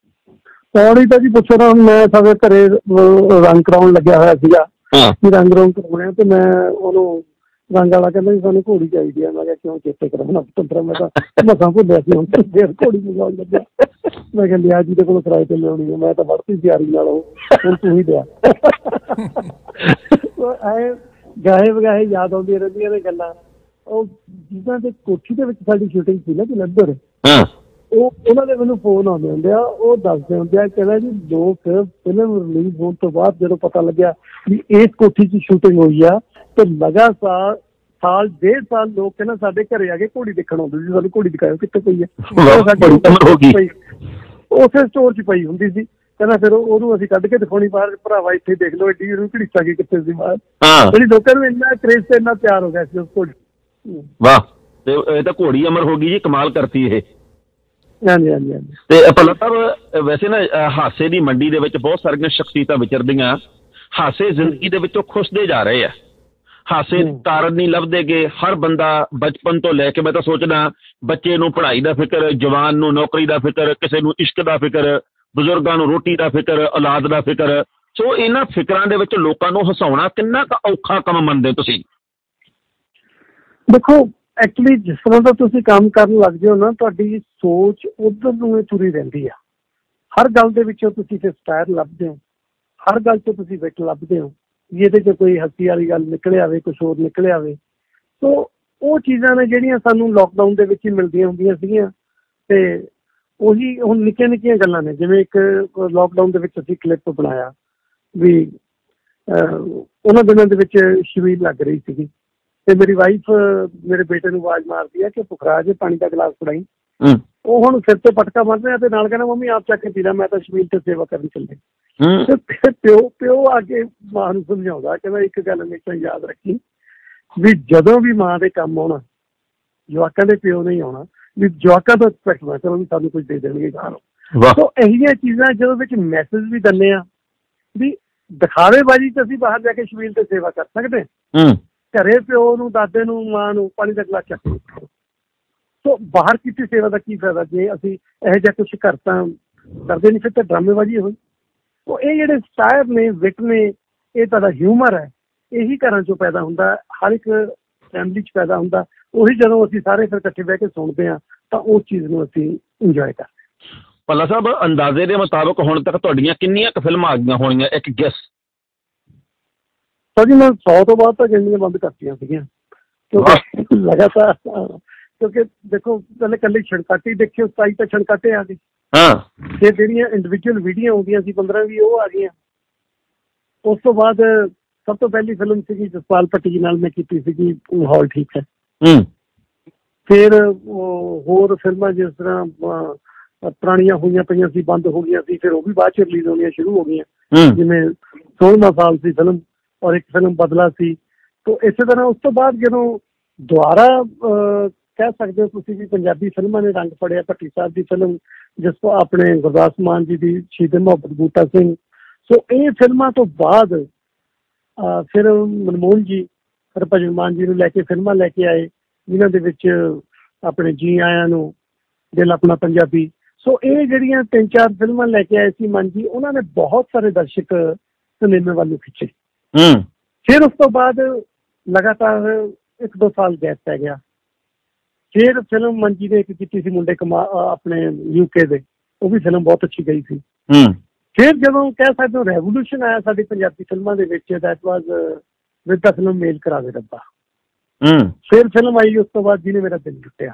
ਪੌੜੀ ਤਾਂ ਜੀ ਪੁੱਛੋ ਨਾ, ਮੈਂ ਸਾਡੇ ਘਰੇ ਰੰਗ ਕਰਾਉਣ ਲੱਗਿਆ ਹੋਇਆ ਸੀਗਾ ਕਿ ਰੰਗ ਰੋਂਗ ਕਰਾਉਣੇ, ਤੇ ਮੈਂ ਉਹਨੂੰ ਰੰਗ ਵਾਲਾ ਕਹਿੰਦਾ ਜੀ ਸਾਨੂੰ ਘੋੜੀ ਚਾਹੀਦੀ ਆ। ਮੈਂ ਕਿਹਾ ਕਿਉਂ ਚੇਤੇ ਕਰਾਉਣਾ ਪੁੱਤਰ, ਮੈਂ ਤਾਂ ਮਸਾਂ ਭੁੱਲਿਆ ਸੀ, ਹੁਣ ਫਿਰ ਘੋੜੀ ਮੰਗਾਉਣ ਲੱਗਿਆ। ਮੈਂ ਕਿਹਾ ਲਿਆ ਜੀ ਦੇ ਕੋਲੋਂ ਕਿਰਾਏ ਤੇ ਲਿਆਉਣੀ ਆ, ਮੈਂ ਤਾਂ ਵੜਤੀ ਤਿਆਰੀ ਨਾਲ, ਉਹ ਹੁਣ ਤੂੰ ਹੀ ਦਿਆ। ਐ ਗਾਏ ਵਗਾਏ ਯਾਦ ਆਉਂਦੀਆਂ ਰਹਿੰਦੀਆਂ ਨੇ ਗੱਲਾਂ। ਉਹ ਜਿੱਦਾਂ ਦੇ ਕੋਠੀ ਦੇ ਵਿੱਚ ਸਾਡੀ ਸ਼ੂਟਿੰਗ ਸੀ ਨਾ ਜਲੰਧਰ, ਉਹ ਉਹਨਾਂ ਦੇ ਮੈਨੂੰ ਫੋਨ ਆਉਂਦੇ ਹੁੰਦੇ ਆ, ਉਹ ਦੱਸਦੇ ਹੁੰਦੇ ਆ, ਕਹਿੰਦਾ ਜੀ ਲੋਕ ਫਿਲਮ ਰਿਲੀਜ਼ ਹੋਣ ਤੋਂ ਬਾਅਦ ਜਦੋਂ ਪਤਾ ਲੱਗਿਆ ਵੀ ਇਸ ਕੋਠੀ 'ਚ ਸ਼ੂਟਿੰਗ ਹੋਈ ਆ, ਤੇ ਲਗਾਤਾਰ ਸਾਲ 1.5 ਸਾਲ ਲੋਕ ਕਹਿੰਦਾ ਸਾਡੇ ਘਰੇ ਆ ਕੇ ਘੋੜੀ ਦੇਖਣ ਆਉਂਦੇ ਸੀ, ਸਾਨੂੰ ਘੋੜੀ ਦਿਖਾਓ ਕਿੱਥੇ ਪਈ ਹੈ। ਉਸੇ ਸਟੋਰ 'ਚ ਪਈ ਹੁੰਦੀ ਸੀ, ਕਹਿੰਦਾ ਫਿਰ ਉਹਨੂੰ ਅਸੀਂ ਕੱਢ ਕੇ ਦਿਖਾਉਣੀ ਬਾਹਰ, ਭਰਾਵਾ ਇੱਥੇ ਦੇਖ ਲਓ ਐਡੀ ਉਹਨੂੰ ਘੜੀਸਾ ਕੇ ਕਿੱਥੇ ਸੀ ਬਾਹਰ। ਜਿਹੜੀ ਲੋਕਾਂ ਨੂੰ ਇੰਨਾ ਕਰੇਜ਼ ਤੇ ਇੰਨਾ ਪਿਆਰ ਹੋ ਗਿਆ ਸੀ ਉਸ ਘੋੜੀ। ਵਾਹ, ਤੇ ਇਹ ਤਾਂ ਘੋੜੀ ਅਮਰ ਹੋ ਗਈ ਜੀ, ਕਮਾਲ ਕਰਤੀ ਇਹ। ਹਾਂਜੀ ਹਾਂਜੀ ਹਾਂਜੀ। ਤੇ ਭੱਲਾ ਸਾਹਿਬ, ਵੈਸੇ ਨਾ ਹਾਸੇ ਦੀ ਮੰਡੀ ਦੇ ਵਿੱਚ ਬਹੁਤ ਸਾਰੀਆਂ ਸ਼ਖਸੀਅਤਾਂ ਵਿਚਰਦੀਆਂ, ਹਾਸੇ ਜ਼ਿੰਦਗੀ ਦੇ ਵਿੱਚੋਂ ਖੁੱਸਦੇ ਜਾ ਰਹੇ ਆ, ਹਾਸੇ ਕਾਰਨ ਨਹੀਂ ਲੱਭਦੇ ਗੇ। ਹਰ ਬੰਦਾ ਬਚਪਨ ਤੋਂ ਲੈ ਕੇ, ਮੈਂ ਤਾਂ ਸੋਚਦਾ ਬੱਚੇ ਨੂੰ ਪੜ੍ਹਾਈ ਦਾ ਫਿਕਰ, ਜਵਾਨ ਨੂੰ ਨੌਕਰੀ ਦਾ ਫਿਕਰ, ਕਿਸੇ ਨੂੰ ਇਸ਼ਕ ਦਾ ਫਿਕਰ, ਬਜ਼ੁਰਗਾਂ ਨੂੰ ਰੋਟੀ ਦਾ ਫਿਕਰ, ਔਲਾਦ ਦਾ ਫਿਕਰ। ਸੋ ਇਹਨਾਂ ਫਿਕਰਾਂ ਦੇ ਵਿੱਚ ਲੋਕਾਂ ਨੂੰ ਹਸਾਉਣਾ ਕਿੰਨਾ ਕੁ ਔਖਾ ਕੰਮ ਮੰਨਦੇ ਤੁਸੀਂ? ਦੇਖੋ ਐਕਚੁਅਲੀ ਜਿਸ ਤਰ੍ਹਾਂ ਦਾ ਤੁਸੀਂ ਕੰਮ ਕਰਨ ਲੱਗ ਜਾਓ ਨਾ, ਤੁਹਾਡੀ ਸੋਚ ਉੱਧਰ ਨੂੰ ਹੀ ਤੁਰੀ ਰਹਿੰਦੀ ਆ। ਹਰ ਗੱਲ ਦੇ ਵਿੱਚੋਂ ਤੁਸੀਂ ਫਿਰ ਸਟਾਇਰ ਲੱਭਦੇ ਹੋ, ਹਰ ਗੱਲ 'ਚੋਂ ਤੁਸੀਂ ਵਿਟ ਲੱਭਦੇ ਹੋ ਵੀ ਇਹਦੇ 'ਚ ਕੋਈ ਹੱਸੀ ਵਾਲੀ ਗੱਲ ਨਿਕਲ ਆਵੇ, ਕੁਛ ਹੋਰ ਨਿਕਲ ਆਵੇ। ਸੋ ਉਹ ਚੀਜ਼ਾਂ ਨੇ ਜਿਹੜੀਆਂ ਸਾਨੂੰ ਲੋਕਡਾਊਨ ਦੇ ਵਿੱਚ ਹੀ ਮਿਲਦੀਆਂ ਹੁੰਦੀਆਂ ਸੀਗੀਆਂ, ਤੇ ਉਹੀ ਹੁਣ ਨਿੱਕੀਆਂ ਨਿੱਕੀਆਂ ਗੱਲਾਂ ਨੇ। ਜਿਵੇਂ ਇੱਕ ਲੋਕਡਾਊਨ ਦੇ ਵਿੱਚ ਅਸੀਂ ਕਲਿੱਪ ਬਣਾਇਆ ਵੀ ਉਹਨਾਂ ਦਿਨਾਂ ਦੇ ਵਿੱਚ ਸ਼ਬੀਲ ਲੱਗ ਰਹੀ ਸੀਗੀ, ਤੇ ਮੇਰੀ ਵਾਈਫ ਮੇਰੇ ਬੇਟੇ ਨੂੰ ਆਵਾਜ਼ ਮਾਰਦੀ ਆ ਕਿ ਪੁਖਰਾ ਜੇ ਪਾਣੀ ਦਾ ਗਲਾਸ ਫੜਾਈ। ਉਹ ਹੁਣ ਸਿਰ ਤੇ ਪਟਕਾ ਬੰਨ ਰਿਹਾ ਤੇ ਨਾਲ ਕਹਿੰਦਾ ਮੰਮੀ ਆਪ ਚੱਕ ਕੇ ਪੀ ਲਾ, ਮੈਂ ਤਾਂ ਸ਼ਬੀਲ ਤੇ ਸੇਵਾ ਕਰਨ ਚੱਲੇ। ਪਿਓ ਆ ਕੇ ਮਾਂ ਨੂੰ ਸਮਝਾਉਂਦਾ, ਕਹਿੰਦਾ ਇੱਕ ਗੱਲ ਹਮੇਸ਼ਾ ਯਾਦ ਰੱਖੀ ਵੀ ਜਦੋਂ ਵੀ ਮਾਂ ਦੇ ਕੰਮ ਆਉਣਾ, ਜਵਾਕਾਂ ਦੇ ਪਿਓ ਨਹੀਂ ਆਉਣਾ, ਵੀ ਜਵਾਕਾਂ ਤੋਂ ਐਕਸਪੈਕਟ ਨਾ ਕਰੋ ਵੀ ਸਾਨੂੰ ਕੁਝ ਦੇ ਦੇਣਗੇ ਗਾਂ ਨੂੰ। ਸੋ ਇਹੋ ਜਿਹੀਆਂ ਚੀਜ਼ਾਂ ਜਦੋਂ ਵਿੱਚ ਮੈਸੇਜ ਵੀ ਦਿੰਦੇ ਆ ਵੀ ਦਿਖਾਵੇਬਾਜ਼ੀ 'ਚ ਅਸੀਂ ਬਾਹਰ ਜਾ ਕੇ ਛਬੀਲ ਤੇ ਸੇਵਾ ਕਰ ਸਕਦੇ, ਘਰੇ ਪਿਓ ਨੂੰ, ਦਾਦੇ ਨੂੰ, ਮਾਂ ਨੂੰ ਪਾਣੀ ਦਾ ਗਲਾਸ ਚੱਕ ਲਓ। ਸੋ ਬਾਹਰ ਕੀਤੀ ਸੇਵਾ ਦਾ ਕੀ ਫਾਇਦਾ ਜੇ ਅਸੀਂ ਇਹੋ ਜਿਹਾ ਕੁਛ ਘਰ ਤਾਂ ਕਰਦੇ ਨਹੀਂ, ਫਿਰ ਤਾਂ ਡਰਾਮੇਬਾਜ਼ੀ ਹੋਈ। ਉਹ ਇਹ ਜਿਹੜੇ ਸਟਾਇਰ ਨੇ, ਵਿਟ ਨੇ, ਇਹ ਤੁਹਾਡਾ ਹਿਊਮਰ ਹੈ, ਇਹੀ ਘਰਾਂ 'ਚੋਂ ਪੈਦਾ ਹੁੰਦਾ, ਹਰ ਇੱਕ ਫੈਮਿਲੀ 'ਚ ਪੈਦਾ ਹੁੰਦਾ। ਉਹੀ ਜਦੋਂ ਅਸੀਂ ਸਾਰੇ ਫਿਰ ਇਕੱਠੇ ਬਹਿ ਕੇ ਸੁਣਦੇ ਹਾਂ ਤਾਂ ਉਸ ਚੀਜ਼ ਨੂੰ ਅਸੀਂ ਇੰਜੋਏ ਕਰਦੇ। ਭੱਲਾ ਸਾਹਿਬ, ਅੰਦਾਜ਼ੇ ਦੇ ਮੁਤਾਬਕ ਹੁਣ ਤੱਕ ਤੁਹਾਡੀਆਂ ਕਿੰਨੀਆਂ ਕੁ ਫਿਲਮਾਂ ਆ ਗਈਆਂ ਹੋਣੀਆਂ? ਇੱਕ ਗੈਸ। ਸਰ ਜੀ, ਮੈਂ 100 ਤੋਂ ਬਾਅਦ ਤਾਂ ਗਿਣਨੀਆਂ ਬੰਦ ਕਰਤੀਆਂ ਸੀਗੀਆਂ, ਕਿਉਂਕਿ ਲਗਾਤਾਰ, ਕਿਉਂਕਿ ਦੇਖੋ ਪਹਿਲੇ ਇਕੱਲੇ ਛਣਕਾਟੇ ਦੇਖੇ, 27 ਤਾਂ ਛਣਕਾਟੇ ਆ ਗਏ। ਫਿਰ ਜਿਹੜੀਆਂ ਇੰਡੀਵਿਜੂਅਲ ਵੀਡੀਓ ਆਉਂਦੀਆਂ ਸੀ 15-20 ਉਹ ਆ ਗਈਆਂ। ਉਸ ਤੋਂ ਬਾਅਦ ਸਭ ਤੋਂ ਪਹਿਲੀ ਫਿਲਮ ਸੀਗੀ ਜਸਪਾਲ ਭੱਟੀ ਨਾਲ ਮੈਂ ਕੀਤੀ ਸੀਗੀ, ਮਾਹੌਲ ਠੀਕ ਹੈ। ਫਿਰ ਹੋਰ ਫਿਲਮਾਂ ਜਿਸ ਤਰ੍ਹਾਂ ਪੁਰਾਣੀਆਂ ਹੋਈਆਂ ਪਈਆਂ ਸੀ, ਬੰਦ ਹੋ ਗਈਆਂ ਸੀ, ਫਿਰ ਉਹ ਵੀ ਬਾਅਦ 'ਚ ਰਿਲੀਜ਼ ਹੋਣੀਆਂ ਸ਼ੁਰੂ ਹੋ ਗਈਆਂ। ਜਿਵੇਂ 16ਵਾਂ ਸਾਲ ਸੀ ਫਿਲਮ, ਔਰ ਇੱਕ ਫਿਲਮ ਬਦਲਾ ਸੀ। ਤੋ ਇਸੇ ਤਰ੍ਹਾਂ ਉਸ ਤੋਂ ਬਾਅਦ ਜਦੋਂ ਦੁਬਾਰਾ ਕਹਿ ਸਕਦੇ ਹੋ ਤੁਸੀਂ ਵੀ ਪੰਜਾਬੀ ਫਿਲਮਾਂ ਨੇ ਰੰਗ ਫੜਿਆ, ਭੱਟੀ ਸਾਹਿਬ ਦੀ ਫਿਲਮ, ਜਿਸ ਤੋਂ ਆਪਣੇ ਗੁਰਦਾਸ ਮਾਨ ਜੀ ਦੀ ਸ਼ਹੀਦ ਮੁਹੱਬਤ ਬੂਟਾ ਸਿੰਘ। ਸੋ ਇਹ ਫਿਲਮਾਂ ਤੋਂ ਬਾਅਦ ਫਿਰ ਮਨਮੋਹਨ ਜੀ, ਹਰਭਜਨ ਮਾਨ ਜੀ ਨੂੰ ਲੈ ਕੇ ਫਿਲਮਾਂ ਲੈ ਕੇ ਆਏ, ਜਿਨ੍ਹਾਂ ਦੇ ਵਿੱਚ ਆਪਣੇ ਜੀ ਆਇਆਂ ਨੂੰ, ਦਿਲ ਆਪਣਾ ਪੰਜਾਬੀ। ਸੋ ਇਹ ਜਿਹੜੀਆਂ 3-4 ਫਿਲਮਾਂ ਲੈ ਕੇ ਆਏ ਸੀ ਮਾਨ ਜੀ, ਉਹਨਾਂ ਨੇ ਬਹੁਤ ਸਾਰੇ ਦਰਸ਼ਕ ਸਿਨੇਮੇ ਵੱਲ ਨੂੰ ਖਿੱਚੇ। ਫਿਰ ਉਸ ਤੋਂ ਬਾਅਦ ਲਗਾਤਾਰ 1-2 ਸਾਲ ਗੈਪ ਪੈ ਗਿਆ। ਫਿਰ ਫਿਲਮ ਮਾਨ ਜੀ ਨੇ ਇੱਕ ਕੀਤੀ ਸੀ ਮੁੰਡੇ ਆਪਣੇ UK ਦੇ, ਉਹ ਵੀ ਫਿਲਮ ਬਹੁਤ ਅੱਛੀ ਗਈ ਸੀ। ਫਿਰ ਜਦੋਂ ਕਹਿ ਸਕਦੇ ਹੋ ਰੈਵੋਲੂਸ਼ਨ ਆਇਆ ਸਾਡੀ ਪੰਜਾਬੀ ਫਿਲਮਾਂ ਦੇ ਵਿੱਚ, that was with the film Mel Kara De ਰੱਬਾ। ਫਿਰ ਫਿਲਮ ਆਈ ਉਸ ਤੋਂ ਬਾਅਦ ਜਿਹਨੇ ਮੇਰਾ ਦਿਲ ਟੁੱਟਿਆ।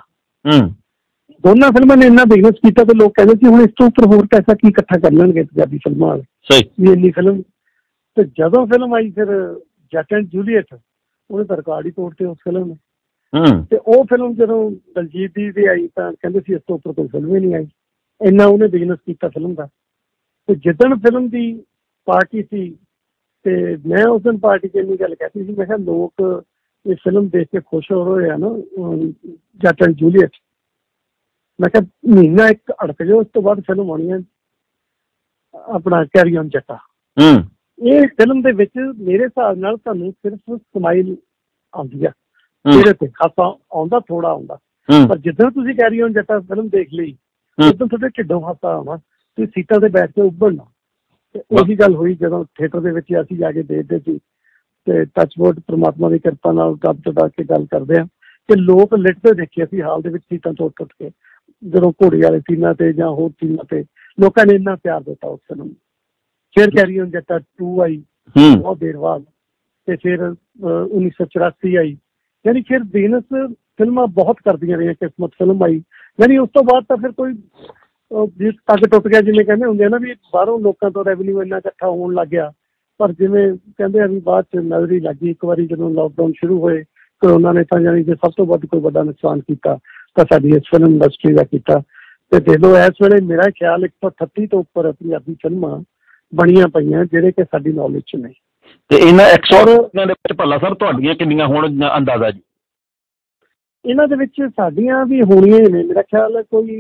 ਦੋਨਾਂ ਫਿਲਮਾਂ ਨੇ ਇੰਨਾ ਬਿਜ਼ਨਸ ਕੀਤਾ ਤੇ ਲੋਕ ਕਹਿੰਦੇ ਸੀ ਹੁਣ ਇਸ ਤੋਂ ਉੱਪਰ ਹੋਰ ਪੈਸਾ ਕੀ ਇਕੱਠਾ ਕਰ ਲੈਣਗੇ ਪੰਜਾਬੀ ਫਿਲਮਾਂ ਵਾਲੇ, ਵੀ ਇੰਨੀ ਫਿਲਮ। ਤੇ ਜਦੋਂ ਫਿਲਮ ਆਈ ਫਿਰ ਜੱਟ ਐਂਡ ਜੂਲੀਅਟ, ਉਹਨੇ ਤਾਂ ਰਿਕਾਰਡ ਹੀ ਤੋੜਤੇ ਉਸ ਫਿਲਮ ਨੇ। ਤੇ ਉਹ ਫਿਲਮ ਜਦੋਂ ਦਲਜੀਤ ਦੀ ਆਈ ਤਾਂ ਕਹਿੰਦੇ ਸੀ ਇਸ ਤੋਂ ਉੱਪਰ ਕੋਈ ਫਿਲਮ ਹੀ ਨਹੀਂ ਆਈ, ਇੰਨਾ ਉਹਨੇ ਬਿਜ਼ਨਸ ਕੀਤਾ ਫਿਲਮ ਦਾ। ਤੇ ਜਿੱਦਣ ਫਿਲਮ ਦੀ ਪਾਰਟੀ ਸੀ ਤੇ ਮੈਂ ਉਸ ਦਿਨ ਪਾਰਟੀ 'ਚ ਇੰਨੀ ਗੱਲ ਕਹਿਤੀ ਸੀ, ਮੈਂ ਕਿਹਾ ਲੋਕ ਇਹ ਫਿਲਮ ਦੇਖ ਕੇ ਖੁਸ਼ ਹੋ ਰਹੇ ਆ ਨਾ, ਜੱਟ ਐਂਡ ਜੂਲੀਅਟ। ਮੈਂ ਕਿਹਾ ਮਹੀਨਾ ਇੱਕ ਅੜਕ ਜਾਓ, ਉਸ ਤੋਂ ਬਾਅਦ ਫਿਲਮ ਆਉਣੀ ਹੈ ਆਪਣਾ ਕੈਰੀ ਔਨ ਜੱਟਾ। ਇਹ ਫਿਲਮ ਦੇ ਵਿੱਚ ਮੇਰੇ ਹਿਸਾਬ ਨਾਲ ਤੁਹਾਨੂੰ ਸਿਰਫ ਸਮਾਈਲ ਆਉਂਦੀ ਆ ਚਿਹਰੇ ਤੇ, ਖਾਸਾ ਆਉਂਦਾ, ਥੋੜਾ ਆਉਂਦਾ। ਪਰ ਜਿੱਦਾਂ ਤੁਸੀਂ ਕੈਰੀ ਔਨ ਜੱਟਾ ਫਿਲਮ ਦੇਖ ਲਈ, ਉਦੋਂ ਤੁਹਾਡੇ ਢਿੱਡੋਂ ਹਾਸਾ ਆਉਣਾ, ਤੁਸੀਂ ਸੀਟਾਂ ਤੇ ਬੈਠ ਕੇ ਉੱਭੜਨਾ। ਤੇ ਉਹੀ ਗੱਲ ਹੋਈ ਜਦੋਂ ਥੀਏਟਰ ਦੇ ਵਿੱਚ ਅਸੀਂ ਜਾ ਕੇ ਦੇਖਦੇ ਸੀ। ਤੇ ਟੱਚਵੁੱਡ ਪ੍ਰਮਾਤਮਾ ਦੀ ਕਿਰਪਾ ਨਾਲ ਗੱਪ ਚੜਾ ਕੇ ਗੱਲ ਕਰਦੇ ਹਾਂ ਕਿ ਲੋਕ ਲਿਟਦੇ ਦੇਖੇ ਅਸੀਂ ਹਾਲ ਦੇ ਵਿੱਚ ਸੀਟਾਂ ਤੋਂ ਉੱਠ ਕੇ, ਜਦੋਂ ਘੋੜੀ ਵਾਲੇ ਸੀਨਾਂ ਤੇ ਜਾਂ ਹੋਰ ਸੀਨਾਂ ਤੇ ਲੋਕਾਂ ਨੇ ਇੰਨਾ ਪਿਆਰ ਦਿੱਤਾ ਉਸ ਫਿਲਮ ਨੂੰ। ਫਿਰ ਕੈਰੀ ਔਨ ਜੱਟਾ 2 ਆਈ ਬਹੁਤ ਦੇਰ ਬਾਅਦ, ਤੇ ਫਿਰ 1984 ਆਈ। ਯਾਨੀ ਫਿਰ ਬਿਜ਼ਨਸ ਫਿਲਮਾਂ ਬਹੁਤ ਕਰਦੀਆਂ ਰਹੀਆਂ। ਕਿਸਮਤ ਫਿਲਮ ਆਈ, ਯਾਨੀ ਉਸ ਤੋਂ ਬਾਅਦ ਤਾਂ ਫਿਰ ਕੋਈ ਤੱਕ ਟੁੱਟ ਗਿਆ, ਜਿਵੇਂ ਕਹਿੰਦੇ ਹੁੰਦੇ ਆ ਨਾ ਵੀ ਬਾਹਰੋਂ ਲੋਕਾਂ ਤੋਂ ਰੈਵਨਿਊ ਇੰਨਾ ਇਕੱਠਾ ਹੋਣ ਲੱਗ ਗਿਆ। ਪਰ ਜਿਵੇਂ ਕਹਿੰਦੇ ਆ ਵੀ ਬਾਅਦ 'ਚ ਨਜ਼ਰੀ ਲੱਗ ਗਈ। ਇੱਕ ਵਾਰੀ ਜਦੋਂ ਲੋਕਡਾਊਨ ਸ਼ੁਰੂ ਹੋਏ ਕਰੋਨਾ ਨੇ ਤਾਂ ਯਾਨੀ ਕਿ ਸਭ ਤੋਂ ਵੱਧ ਕੋਈ ਵੱਡਾ ਨੁਕਸਾਨ ਕੀਤਾ ਤਾਂ ਸਾਡੀ ਇਸ ਫਿਲਮ ਇੰਡਸਟਰੀ ਦਾ ਕੀਤਾ। ਤੇ ਦੇਖ ਲਓ ਇਸ ਵੇਲੇ ਮੇਰਾ ਖਿਆਲ 138 ਤੋਂ ਉੱਪਰ ਪੰਜਾਬੀ ਫਿਲਮਾਂ ਬਣੀਆਂ ਪਈਆਂ ਜਿਹੜੇ ਕਿ ਸਾਡੀ ਨੌਲੇਜ 'ਚ ਨਹੀਂ। ਤੇ ਇਹਨਾਂ 100 ਦੇ ਵਿੱਚ ਭੱਲਾ ਸਾਹਿਬ ਤੁਹਾਡੀਆਂ ਕਿੰਨੀਆਂ ਹੋਣ ਅੰਦਾਜ਼ਾ ਜੀ? ਇਹਨਾਂ ਦੇ ਵਿੱਚ ਸਾਡੀਆਂ ਵੀ ਹੋਣੀਆਂ ਹੀ ਨੇ, ਮੇਰਾ ਖਿਆਲ ਕੋਈ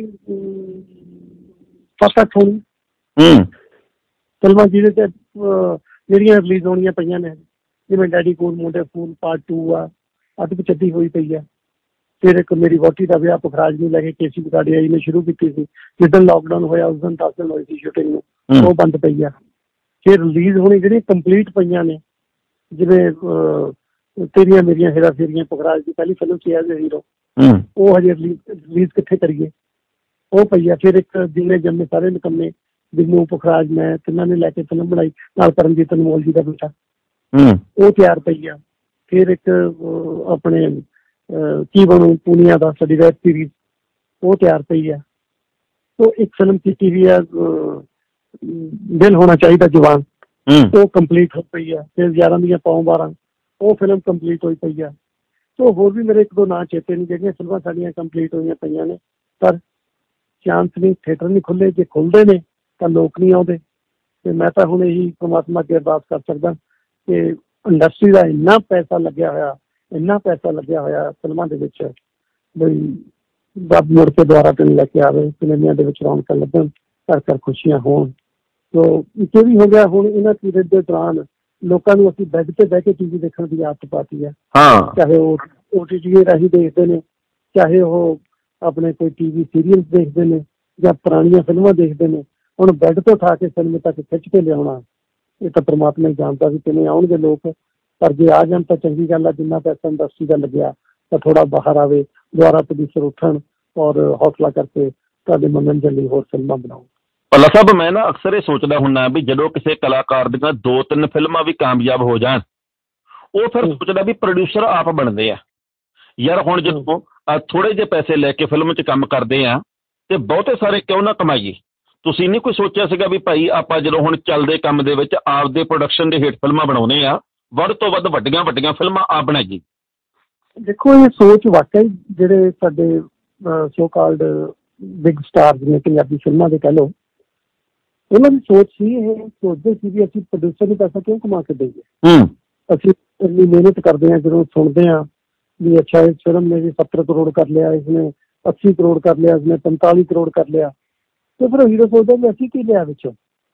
7-8 ਹੋਣੀ ਫਿਲਮਾਂ ਜਿਹਦੇ ਤੇ ਜਿਹੜੀਆਂ ਰਿਲੀਜ਼ ਹੋਣੀਆਂ ਪਈਆਂ ਨੇ। ਜਿਵੇਂ ਡੈਡੀ ਕੋਲ ਮੁੰਡੇ ਫੂਲ ਪਾਰਟ 2 ਆ, ਅੱਧ ਚੱਡੀ ਹੋਈ ਪਈ ਆ। ਫਿਰ ਇੱਕ ਮੇਰੀ ਵਹੁਟੀ ਦਾ ਵਿਆਹ ਪੁਖਰਾਜ ਨੂੰ ਲੈ ਕੇ ਕੇਸੀ ਬਕਾੜੀਆ ਜੀ ਨੇ ਸ਼ੁਰੂ ਕੀਤੀ ਸੀ। ਜਿੱਦਣ ਲਾਕਡਾਊਨ ਹੋਇਆ ਉਸ ਦਿਨ 10 ਦਿਨ ਹੋਈ ਸੀ ਸ਼ੂਟਿੰਗ ਨੂੰ, ਉਹ ਬੰਦ ਪਈ ਆ। ਫਿਰ ਰਿਲੀਜ਼ ਹੋਣੀ ਜਿਹੜੀਆਂ ਕੰਪਲੀਟ ਪਈਆਂ ਨੇ, ਜਿਵੇਂ ਤੇਰੀਆਂ ਮੇਰੀਆਂ ਹੇਰਾ ਫੇਰੀਆਂ, ਪੁਖਰਾਜ ਦੀ ਪਹਿਲੀ ਫਿਲਮ ਸੀ ਐਜ਼ ਏ ਹੀਰੋ, ਉਹ ਹਜੇ ਰਿਲੀਜ਼ ਕਿੱਥੇ ਕਰੀਏ, ਉਹ ਪਈ ਆ। ਫਿਰ ਇੱਕ ਜਿੰਨੇ ਜੰਮੇ ਸਾਰੇ ਨਿਕੰਮੇ, ਬਿੰਨੂ, ਪੁਖਰਾਜ, ਮੈਂ ਤਿੰਨਾਂ ਨੇ ਲੈ ਕੇ ਫਿਲਮ ਬਣਾਈ, ਨਾਲ ਕਰਮਜੀਤ ਅਨਮੋਲ ਜੀ ਦਾ ਬੇਟਾ, ਉਹ ਤਿਆਰ ਪਈ ਆ। ਫਿਰ ਇੱਕ ਆਪਣੇ ਕੀ ਬਣੂ ਪੂਨੀਆ ਦਾ ਸਾਡੀ ਵੈਬ ਸੀਰੀਜ਼, ਉਹ ਤਿਆਰ ਪਈ ਆ। ਉਹ ਇੱਕ ਫਿਲਮ ਕੀਤੀ ਵੀ ਆ ਦਿਲ ਹੋਣਾ ਚਾਹੀਦਾ ਜਵਾਨ, ਉਹ ਕੰਪਲੀਟ ਹੋ ਪਈ ਆ। ਫਿਰ 11 ਦੀਆਂ ਪੌਂ 12, ਉਹ ਫਿਲਮ ਕੰਪਲੀਟ ਹੋਈ ਪਈ ਆ। ਸੋ ਹੋਰ ਵੀ ਮੇਰੇ 1-2 ਨਾਂ ਚੇਤੇ ਨਹੀਂ, ਜਿਹੜੀਆਂ ਫਿਲਮਾਂ ਸਾਡੀਆਂ ਕੰਪਲੀਟ ਹੋਈਆਂ ਪਈਆਂ ਨੇ। ਪਰ ਚਾਂਸ ਨਹੀਂ, ਥੀਏਟਰ ਨਹੀਂ ਖੁੱਲ੍ਹੇ। ਜੇ ਖੁੱਲ੍ਹਦੇ ਨੇ ਤਾਂ ਲੋਕ ਨਹੀਂ ਆਉਂਦੇ। ਤੇ ਮੈਂ ਤਾਂ ਹੁਣ ਇਹੀ ਪਰਮਾਤਮਾ ਅੱਗੇ ਅਰਦਾਸ ਕਰ ਸਕਦਾ ਕਿ ਇੰਡਸਟਰੀ ਦਾ ਇੰਨਾ ਪੈਸਾ ਲੱਗਿਆ ਹੋਇਆ ਫਿਲਮਾਂ ਦੇ ਵਿੱਚ, ਬਈ ਰੱਬ ਮੁੜ ਕੇ ਦੁਆਰਾ ਦਿਨ ਲੈ ਕੇ ਆਵੇ, ਸਿਨੇਮਿਆਂ ਦੇ ਵਿੱਚ ਰੌਣਕਾਂ ਲੱਗਣ, ਘਰ ਘਰ ਖੁਸ਼ੀਆਂ ਹੋਣ। ਸੋ ਇਹ ਵੀ ਹੋ ਗਿਆ। ਹੁਣ ਇਹਨਾਂ ਪੀਰੀਅਡ ਦੇ ਦੌਰਾਨ ਲੋਕਾਂ ਨੂੰ ਅਸੀਂ ਬੈੱਡ ਤੇ ਬਹਿ ਕੇ ਟੀਵੀ ਦੇਖਣ ਦੀ ਆਦਤ ਪਾਤੀ ਹੈ, ਚਾਹੇ ਉਹ OTT ਰਾਹੀਂ ਦੇਖਦੇ ਨੇ, ਚਾਹੇ ਉਹ ਆਪਣੇ ਕੋਈ ਟੀਵੀ ਸੀਰੀਅਲਸ ਦੇਖਦੇ ਨੇ ਜਾਂ ਪੁਰਾਣੀਆਂ ਫਿਲਮਾਂ ਦੇਖਦੇ ਨੇ। ਹੁਣ ਬੈੱਡ ਤੋਂ ਉਠਾ ਕੇ ਫਿਲਮ ਤੱਕ ਖਿੱਚ ਕੇ ਲਿਆਉਣਾ, ਇਹ ਤਾਂ ਪਰਮਾਤਮਾ ਹੀ ਜਾਣਦਾ ਵੀ ਕਿਵੇਂ ਆਉਣਗੇ ਲੋਕ। ਪਰ ਜੇ ਆ ਜਾਣ ਤਾਂ ਚੰਗੀ ਗੱਲ ਆ। ਜਿੰਨਾ ਪੈਸਾ ਇੰਡਸਟਰੀ ਦਾ ਲੱਗਿਆ ਤਾਂ ਥੋੜ੍ਹਾ ਬਾਹਰ ਆਵੇ, ਦੁਬਾਰਾ ਪ੍ਰੋਡਿਊਸਰ ਉੱਠਣ ਔਰ ਹੌਸਲਾ ਕਰਕੇ ਤੁਹਾਡੇ ਮਨੋਰੰਜਨ ਲਈ ਹੋਰ ਫਿਲਮਾਂ ਬਣਾਉਣ। ਭੱਲਾ ਸਾਹਿਬ, ਮੈਂ ਨਾ ਅਕਸਰ ਇਹ ਸੋਚਦਾ ਹੁੰਦਾ ਵੀ ਜਦੋਂ ਕਿਸੇ ਕਲਾਕਾਰ ਦੀਆਂ 2-3 ਫਿਲਮਾਂ ਵੀ ਕਾਮਯਾਬ ਹੋ ਜਾਣ, ਉਹ ਫਿਰ ਸੋਚਦਾ ਵੀ ਪ੍ਰੋਡਿਊਸਰ ਆਪ ਬਣਦੇ ਆ ਯਾਰ। ਹੁਣ ਜਦੋਂ ਥੋੜ੍ਹੇ ਜਿਹੇ ਪੈਸੇ ਲੈ ਕੇ ਫਿਲਮ 'ਚ ਕੰਮ ਕਰਦੇ ਆ ਤੇ ਬਹੁਤੇ ਸਾਰੇ ਕਿਉਂ ਨਾ ਕਮਾਈਏ। ਤੁਸੀਂ ਨਹੀਂ ਕੋਈ ਸੋਚਿਆ ਸੀਗਾ ਵੀ ਭਾਈ ਆਪਾਂ ਜਦੋਂ ਹੁਣ ਚੱਲਦੇ ਕੰਮ ਦੇ ਵਿੱਚ ਆਪਦੇ ਪ੍ਰੋਡਕਸ਼ਨ ਦੇ ਹੇਠ ਫਿਲਮਾਂ ਬਣਾਉਂਦੇ ਆ, ਵੱਧ ਤੋਂ ਵੱਧ ਵੱਡੀਆਂ ਫਿਲਮਾਂ ਆਪ ਬਣਾਈਏ? ਦੇਖੋ, ਇਹ ਸੋਚ ਵਾਕਈ ਜਿਹੜੇ ਸਾਡੇ ਸੋ ਕਾਲਡ ਬਿਗ ਸਟਾਰਸ ਨੇ ਪੰਜਾਬੀ ਫਿਲਮਾਂ ਦੇ ਕਹਿ ਲਓ, ਉਹਨਾਂ ਦੀ ਸੋਚ ਸੀ। ਇਹ ਸੋਚਦੇ ਸੀ ਵੀ ਅਸੀਂ ਪ੍ਰੋਡਿਊਸਰ ਨੂੰ ਪੈਸਾ ਕਿਉਂ ਕਮਾ ਕੇ ਦੇਈਏ। ਅਸੀਂ ਇੰਨੀ ਮਿਹਨਤ ਕਰਦੇ ਹਾਂ, ਜਦੋਂ ਸੁਣਦੇ ਹਾਂ ਵੀ ਅੱਛਾ ਇਸ ਫਿਲਮ ਨੇ ਵੀ 70 ਕਰੋੜ ਕਰ ਲਿਆ, ਇਸਨੇ 80 ਕਰੋੜ ਕਰ ਲਿਆ, ਇਸਨੇ 45 ਕਰੋੜ ਕਰ ਲਿਆ, ਤੇ ਫਿਰ ਹੀਰੋ ਸੋਚਦਾ ਵੀ ਅਸੀਂ ਕੀ ਲਿਆ ਵਿੱਚੋਂ,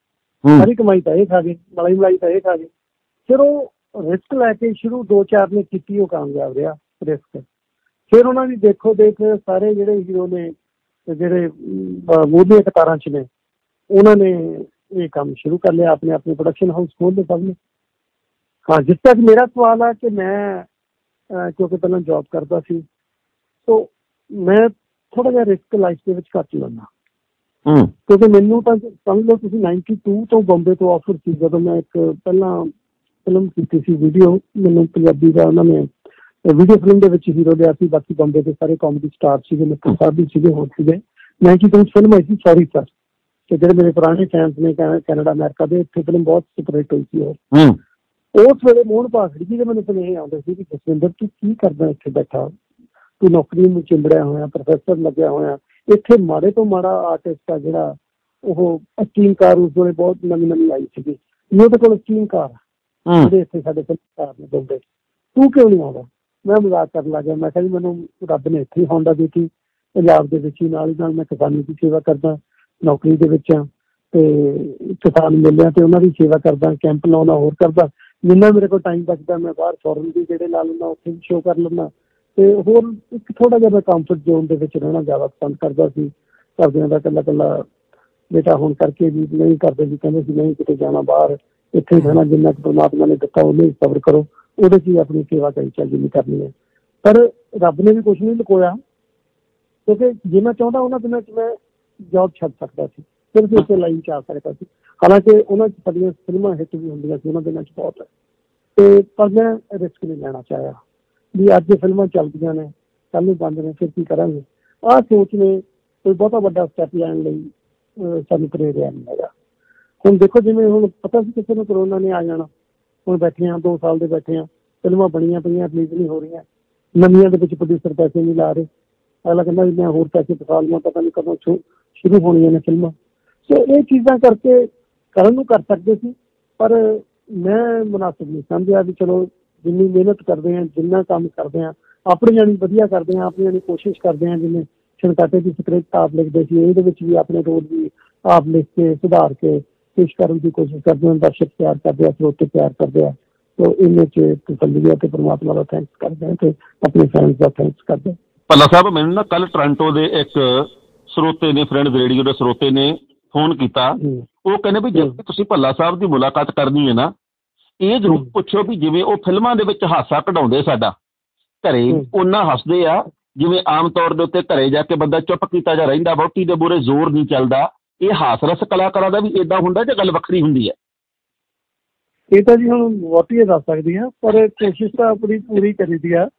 ਸਾਰੀ ਕਮਾਈ ਤਾਂ ਇਹ ਖਾ ਗਏ, ਮਲਾਈ ਤਾਂ ਇਹ ਖਾ ਗਏ। ਫਿਰ ਉਹ ਰਿਸਕ ਲੈ ਕੇ ਸ਼ੁਰੂ 2-4 ਨੇ ਕੀਤੀ, ਉਹ ਕਾਮਯਾਬ ਰਿਹਾ ਰਿਸਕ। ਫਿਰ ਉਹਨਾਂ ਦੀ ਦੇਖੋ ਦੇਖ ਸਾਰੇ ਜਿਹੜੇ ਹੀਰੋ ਨੇ, ਜਿਹੜੇ ਮੂਹਰਲੀਆਂ ਕਤਾਰਾਂ 'ਚ ਨੇ, ਉਹਨਾਂ ਨੇ ਇਹ ਕੰਮ ਸ਼ੁਰੂ ਕਰ ਲਿਆ, ਆਪਣੇ ਪ੍ਰੋਡਕਸ਼ਨ ਹਾਊਸ ਖੋਲ੍ਹ ਲਏ ਸਭ ਨੇ। ਹਾਂ, ਜਿਸ ਤੱਕ ਮੇਰਾ ਸਵਾਲ ਆ ਕਿ ਮੈਂ ਕਿਉਂਕਿ ਪਹਿਲਾਂ ਜੋਬ ਕਰਦਾ ਸੀ, ਸੋ ਮੈਂ ਥੋੜ੍ਹਾ ਜਿਹਾ ਰਿਸਕ ਲਾਈਫ ਦੇ ਵਿੱਚ ਘੱਟ ਲੈਂਦਾ, ਕਿਉਂਕਿ ਮੈਨੂੰ ਤਾਂ ਸਮਝ ਲਓ ਤੁਸੀਂ 92 ਤੋਂ ਬੰਬੇ ਤੋਂ ਆਫਰ ਸੀ। ਜਦੋਂ ਮੈਂ ਇੱਕ ਪਹਿਲਾਂ ਫਿਲਮ ਕੀਤੀ ਸੀ ਵੀਡੀਓ, ਮੈਨੂੰ ਪੰਜਾਬੀ ਦਾ ਉਹਨਾਂ ਨੇ ਵੀਡੀਓ ਫਿਲਮ ਦੇ ਵਿੱਚ ਹੀਰੋ ਲਿਆ ਸੀ। ਬਾਕੀ ਬੰਬੇ ਦੇ ਸਾਰੇ ਕਾਮੇਡੀ ਸਟਾਰ ਸੀਗੇ, ਮਿੱਤਰ ਸਾਹਿਬ ਵੀ ਸੀਗੇ, ਹੋਰ ਸੀਗੇ। 92 ਫਿਲਮ ਆਈ ਸੀ ਸੌਰੀ ਸਰ, ਤੇ ਜਿਹੜੇ ਮੇਰੇ ਪੁਰਾਣੇ ਫੈਨਸ ਨੇ ਕੈਨੇਡਾ ਅਮਰੀਕਾ ਦੇ, ਇੱਥੇ ਫਿਲਮ ਬਹੁਤ ਸੁਪਰ ਹਿੱਟ ਹੋਈ ਸੀ ਉਹ। ਉਸ ਵੇਲੇ ਮੋਹਨ ਭਾਗੜੀ ਜੀ ਦੇ ਮੈਨੂੰ ਸੁਨੇਹੇ ਆਉਂਦੇ ਸੀ ਕਿ ਜਸਵਿੰਦਰ ਤੂੰ ਕੀ ਕਰਦਾ ਇੱਥੇ ਬੈਠਾ, ਤੂੰ ਨੌਕਰੀ ਨੂੰ ਚਿੰਬੜਿਆ ਹੋਇਆ, ਪ੍ਰੋਫੈਸਰ ਲੱਗਿਆ ਹੋਇਆ, ਇੱਥੇ ਮਾੜੇ ਤੋਂ ਮਾੜਾ ਆਰਟਿਸਟ ਆ ਜਿਹੜਾ ਉਹ ਅਸਟੀਮ ਕਾਰ ਉਸ ਵੇਲੇ ਬਹੁਤ ਨਵੀਂ ਆਈ ਸੀਗੀ, ਉਹਦੇ ਕੋਲ ਅਸਟੀਮ ਕਾਰ ਜਿਹੜੇ ਇੱਥੇ ਸਾਡੇ ਫਿਲਮਕਾਰ ਨੇ ਬੰਦੇ, ਤੂੰ ਕਿਉਂ ਨਹੀਂ ਆਉਂਦਾ। ਮੈਂ ਮਜ਼ਾਕ ਕਰਨ ਲੱਗ ਗਿਆ, ਮੈਂ ਕਿਹਾ ਜੀ ਮੈਨੂੰ ਰੱਬ ਨੇ ਇੱਥੇ ਹੀ ਹੌਂਡਾ ਦਿੱਤੀ, ਪੰਜਾਬ ਦੇ ਵਿੱਚ ਹੀ ਨਾਲ ਮੈਂ ਕਿਸਾਨੀ ਦੀ ਸੇਵਾ ਕਰਦਾ, ਨੌਕਰੀ ਦੇ ਵਿੱਚ ਆ, ਤੇ ਕਿਸਾਨ ਮੇਲਿਆਂ ਤੇ ਉਹਨਾਂ ਦੀ ਸੇਵਾ ਕਰਦਾ, ਕੈਂਪ ਲਾਉਣਾ, ਹੋਰ ਕਰਦਾ। ਜਿੰਨਾ ਮੇਰੇ ਕੋਲ ਟਾਈਮ ਬਚਦਾ ਮੈਂ ਬਾਹਰ ਫੋਰਨ ਵੀ ਜਿਹੜੇ ਲਾ ਲੈਂਦਾ, ਉੱਥੇ ਵੀ ਸ਼ੋਅ ਕਰ ਲੈਂਦਾ, ਤੇ ਹੋਰ ਇੱਕ ਥੋੜ੍ਹਾ ਜਿਹਾ ਮੈਂ ਕੰਫਰਟ ਜ਼ੋਨ ਦੇ ਵਿੱਚ ਰਹਿਣਾ ਜ਼ਿਆਦਾ ਪਸੰਦ ਕਰਦਾ ਸੀ। ਘਰਦਿਆਂ ਦਾ ਇਕੱਲਾ ਬੇਟਾ ਹੋਣ ਕਰਕੇ ਵੀ ਨਹੀਂ ਕਰਦੇ ਸੀ, ਕਹਿੰਦੇ ਸੀ ਨਹੀਂ ਕਿਤੇ ਜਾਣਾ ਬਾਹਰ, ਇੱਥੇ ਹੀ ਰਹਿਣਾ, ਜਿੰਨਾ ਕੁ ਪਰਮਾਤਮਾ ਨੇ ਦਿੱਤਾ ਉਹਨੇ ਸਬਰ ਕਰੋ, ਉਹਦੇ 'ਚ ਹੀ ਆਪਣੀ ਸੇਵਾ ਕਰੀ ਚੱਲ ਜਿੰਨੀ ਕਰਨੀ ਹੈ। ਪਰ ਰੱਬ ਨੇ ਵੀ ਕੁਛ ਨਹੀਂ ਲੁਕੋਇਆ, ਕਿਉਂਕਿ ਜੇ ਮੈਂ ਚਾਹੁੰਦਾ ਉਹਨਾਂ ਦਿਨਾਂ 'ਚ ਮੈਂ ਜੋਬ ਛੱਡ ਸਕਦਾ ਸੀ, ਸਿਰਫ ਉਸੇ ਲਾਈਨ 'ਚ ਆ ਸਕਦਾ ਸੀ। ਹਾਲਾਂਕਿ ਉਹਨਾਂ 'ਚ ਸਾਡੀਆਂ ਫਿਲਮਾਂ ਹਿੱਟ ਵੀ ਹੁੰਦੀਆਂ ਸੀ ਉਹਨਾਂ ਦਿਨਾਂ 'ਚ ਬਹੁਤ, ਤੇ ਪਰ ਮੈਂ ਰਿਸਕ ਨਹੀਂ ਲੈਣਾ ਚਾਹਿਆ ਵੀ ਅੱਜ ਫਿਲਮਾਂ ਚੱਲਦੀਆਂ ਨੇ ਕੱਲ੍ਹ ਨੂੰ ਬੰਦ ਨੇ, ਫਿਰ ਕੀ ਕਰਾਂਗੇ। ਆਹ ਸੋਚ ਨੇ ਕੋਈ ਬਹੁਤਾ ਵੱਡਾ ਸਟੈਪ ਲੈਣ ਲਈ ਸਾਨੂੰ ਪ੍ਰੇਰਿਆ ਨਹੀਂ ਹੈਗਾ। ਹੁਣ ਦੇਖੋ, ਜਿਵੇਂ ਹੁਣ ਪਤਾ ਸੀ ਕਿਸੇ ਨੂੰ ਕਰੋਨਾ ਨੇ ਆ ਜਾਣਾ, ਹੁਣ ਬੈਠੇ ਹਾਂ 2 ਸਾਲ ਦੇ ਬੈਠੇ ਹਾਂ, ਫਿਲਮਾਂ ਬਣੀਆਂ ਪਈਆਂ, ਰਿਲੀਜ਼ ਨਹੀਂ ਹੋ ਰਹੀਆਂ, ਨਵੀਆਂ ਦੇ ਵਿੱਚ ਪ੍ਰੋਡਿਊਸਰ ਪੈਸੇ ਨਹੀਂ ਲਾ ਰਹੇ, ਅਗਲਾ ਕਹਿੰਦਾ ਵੀ ਮੈਂ ਹੋਰ ਪੈਸੇ ਫਸਾ ਲਵਾਂ, ਪਤਾ ਨਹੀਂ ਕਦੋਂ ਸ਼ੁਰੂ ਹੋਣੀਆਂ ਨੇ ਫਿਲਮਾਂ। ਸੋ ਇਹ ਚੀਜ਼ਾਂ ਕਰਕੇ ਕਰਨ ਨੂੰ ਕਰ ਸਕਦੇ ਸੀ, ਪਰ ਮੈਂ ਮੁਨਾਸਿਬ ਨਹੀਂ ਸਮਝਿਆ ਵੀ ਚਲੋ ਜਿੰਨੀ ਮਿਹਨਤ ਕਰਦੇ ਹਾਂ, ਜਿੰਨਾ ਕੰਮ ਕਰਦੇ ਹਾਂ, ਆਪਣੀ ਜਾਣੀ ਵਧੀਆ ਕਰਦੇ ਹਾਂ, ਆਪਣੀ ਜਾਣੀ ਕੋਸ਼ਿਸ਼ ਕਰਦੇ ਹਾਂ। ਜਿਵੇਂ ਛਣਕਾਟੇ ਦੀ ਸਕ੍ਰਿਪਟ ਆਪ ਲਿਖਦੇ ਸੀ, ਇਹਦੇ ਵਿੱਚ ਵੀ ਆਪਣੇ ਰੋਲ ਵੀ ਆਪ ਲਿਖ ਕੇ ਸੁਧਾਰ ਕੇ ਪੇਸ਼ ਕਰਨ ਦੀ ਕੋਸ਼ਿਸ਼ ਕਰਦੇ ਹਾਂ। ਦਰਸ਼ਕ ਪਿਆਰ ਕਰਦੇ ਆ, ਸਰੋਤੇ ਪਿਆਰ ਕਰਦੇ ਆ, ਤੋ ਇਹਨੇ 'ਚ ਤਸੱਲੀ ਹੈ ਤੇ ਪਰਮਾਤਮਾ ਦਾ ਥੈਂਕਸ ਕਰਦੇ ਹਾਂ ਤੇ ਆਪਣੇ ਫੈਨਸ ਦਾ ਥੈਂਕਸ ਕਰਦੇ ਹਾਂ। ਭੱਲਾ ਸਾਹਿਬ, ਮੈਨੂੰ ਨਾ ਕੱਲ੍ਹ ਟੋਰਾਂਟੋ ਦੇ ਇੱਕ ਸਰੋਤੇ ਨੇ, ਫਰੈਂਡ ਰੇਡੀਓ ਦੇ ਸਰੋਤੇ ਨੇ ਫੋਨ ਕੀਤਾ। ਉਹ ਕਹਿੰਦੇ ਵੀ ਜੇ ਤੁਸੀਂ ਭੱਲਾ ਸਾਹਿਬ ਦੀ ਮੁਲਾਕਾਤ ਕਰਨੀ ਹੈ ਨਾ, ਇਹ ਜ਼ਰੂਰ ਪੁੱਛੋ ਵੀ ਜਿਵੇਂ ਉਹ ਫਿਲਮਾਂ ਦੇ ਵਿੱਚ ਹਾਸਾ ਕਢਾਉਂਦੇ ਸਾਡਾ, ਘਰੇ ਓਨਾ ਹੱਸਦੇ ਆ ਜਿਵੇਂ ਆਮ ਤੌਰ ਦੇ ਉੱਤੇ ਘਰੇ ਜਾ ਕੇ ਬੰਦਾ ਚੁੱਪ ਕੀਤਾ ਜਾ ਰਹਿੰਦਾ, ਵਹੁਟੀ ਦੇ ਮੂਹਰੇ ਜ਼ੋਰ ਨਹੀਂ ਚੱਲਦਾ। ਇਹ ਹਾਸ-ਰਸ ਕਲਾਕਾਰਾਂ ਦਾ ਵੀ ਏਦਾਂ ਹੁੰਦਾ ਜਾਂ ਗੱਲ ਵੱਖਰੀ ਹੁੰਦੀ ਹੈ? ਇਹ ਤਾਂ ਜੀ ਹੁਣ ਵਹੁਟੀ ਦੱਸ ਸਕਦੀ ਆ, ਪਰ ਕੋਸ਼ਿਸ਼ ਤਾਂ ਆਪਣੀ ਪੂਰੀ ਕਰੀਦੀ ਆ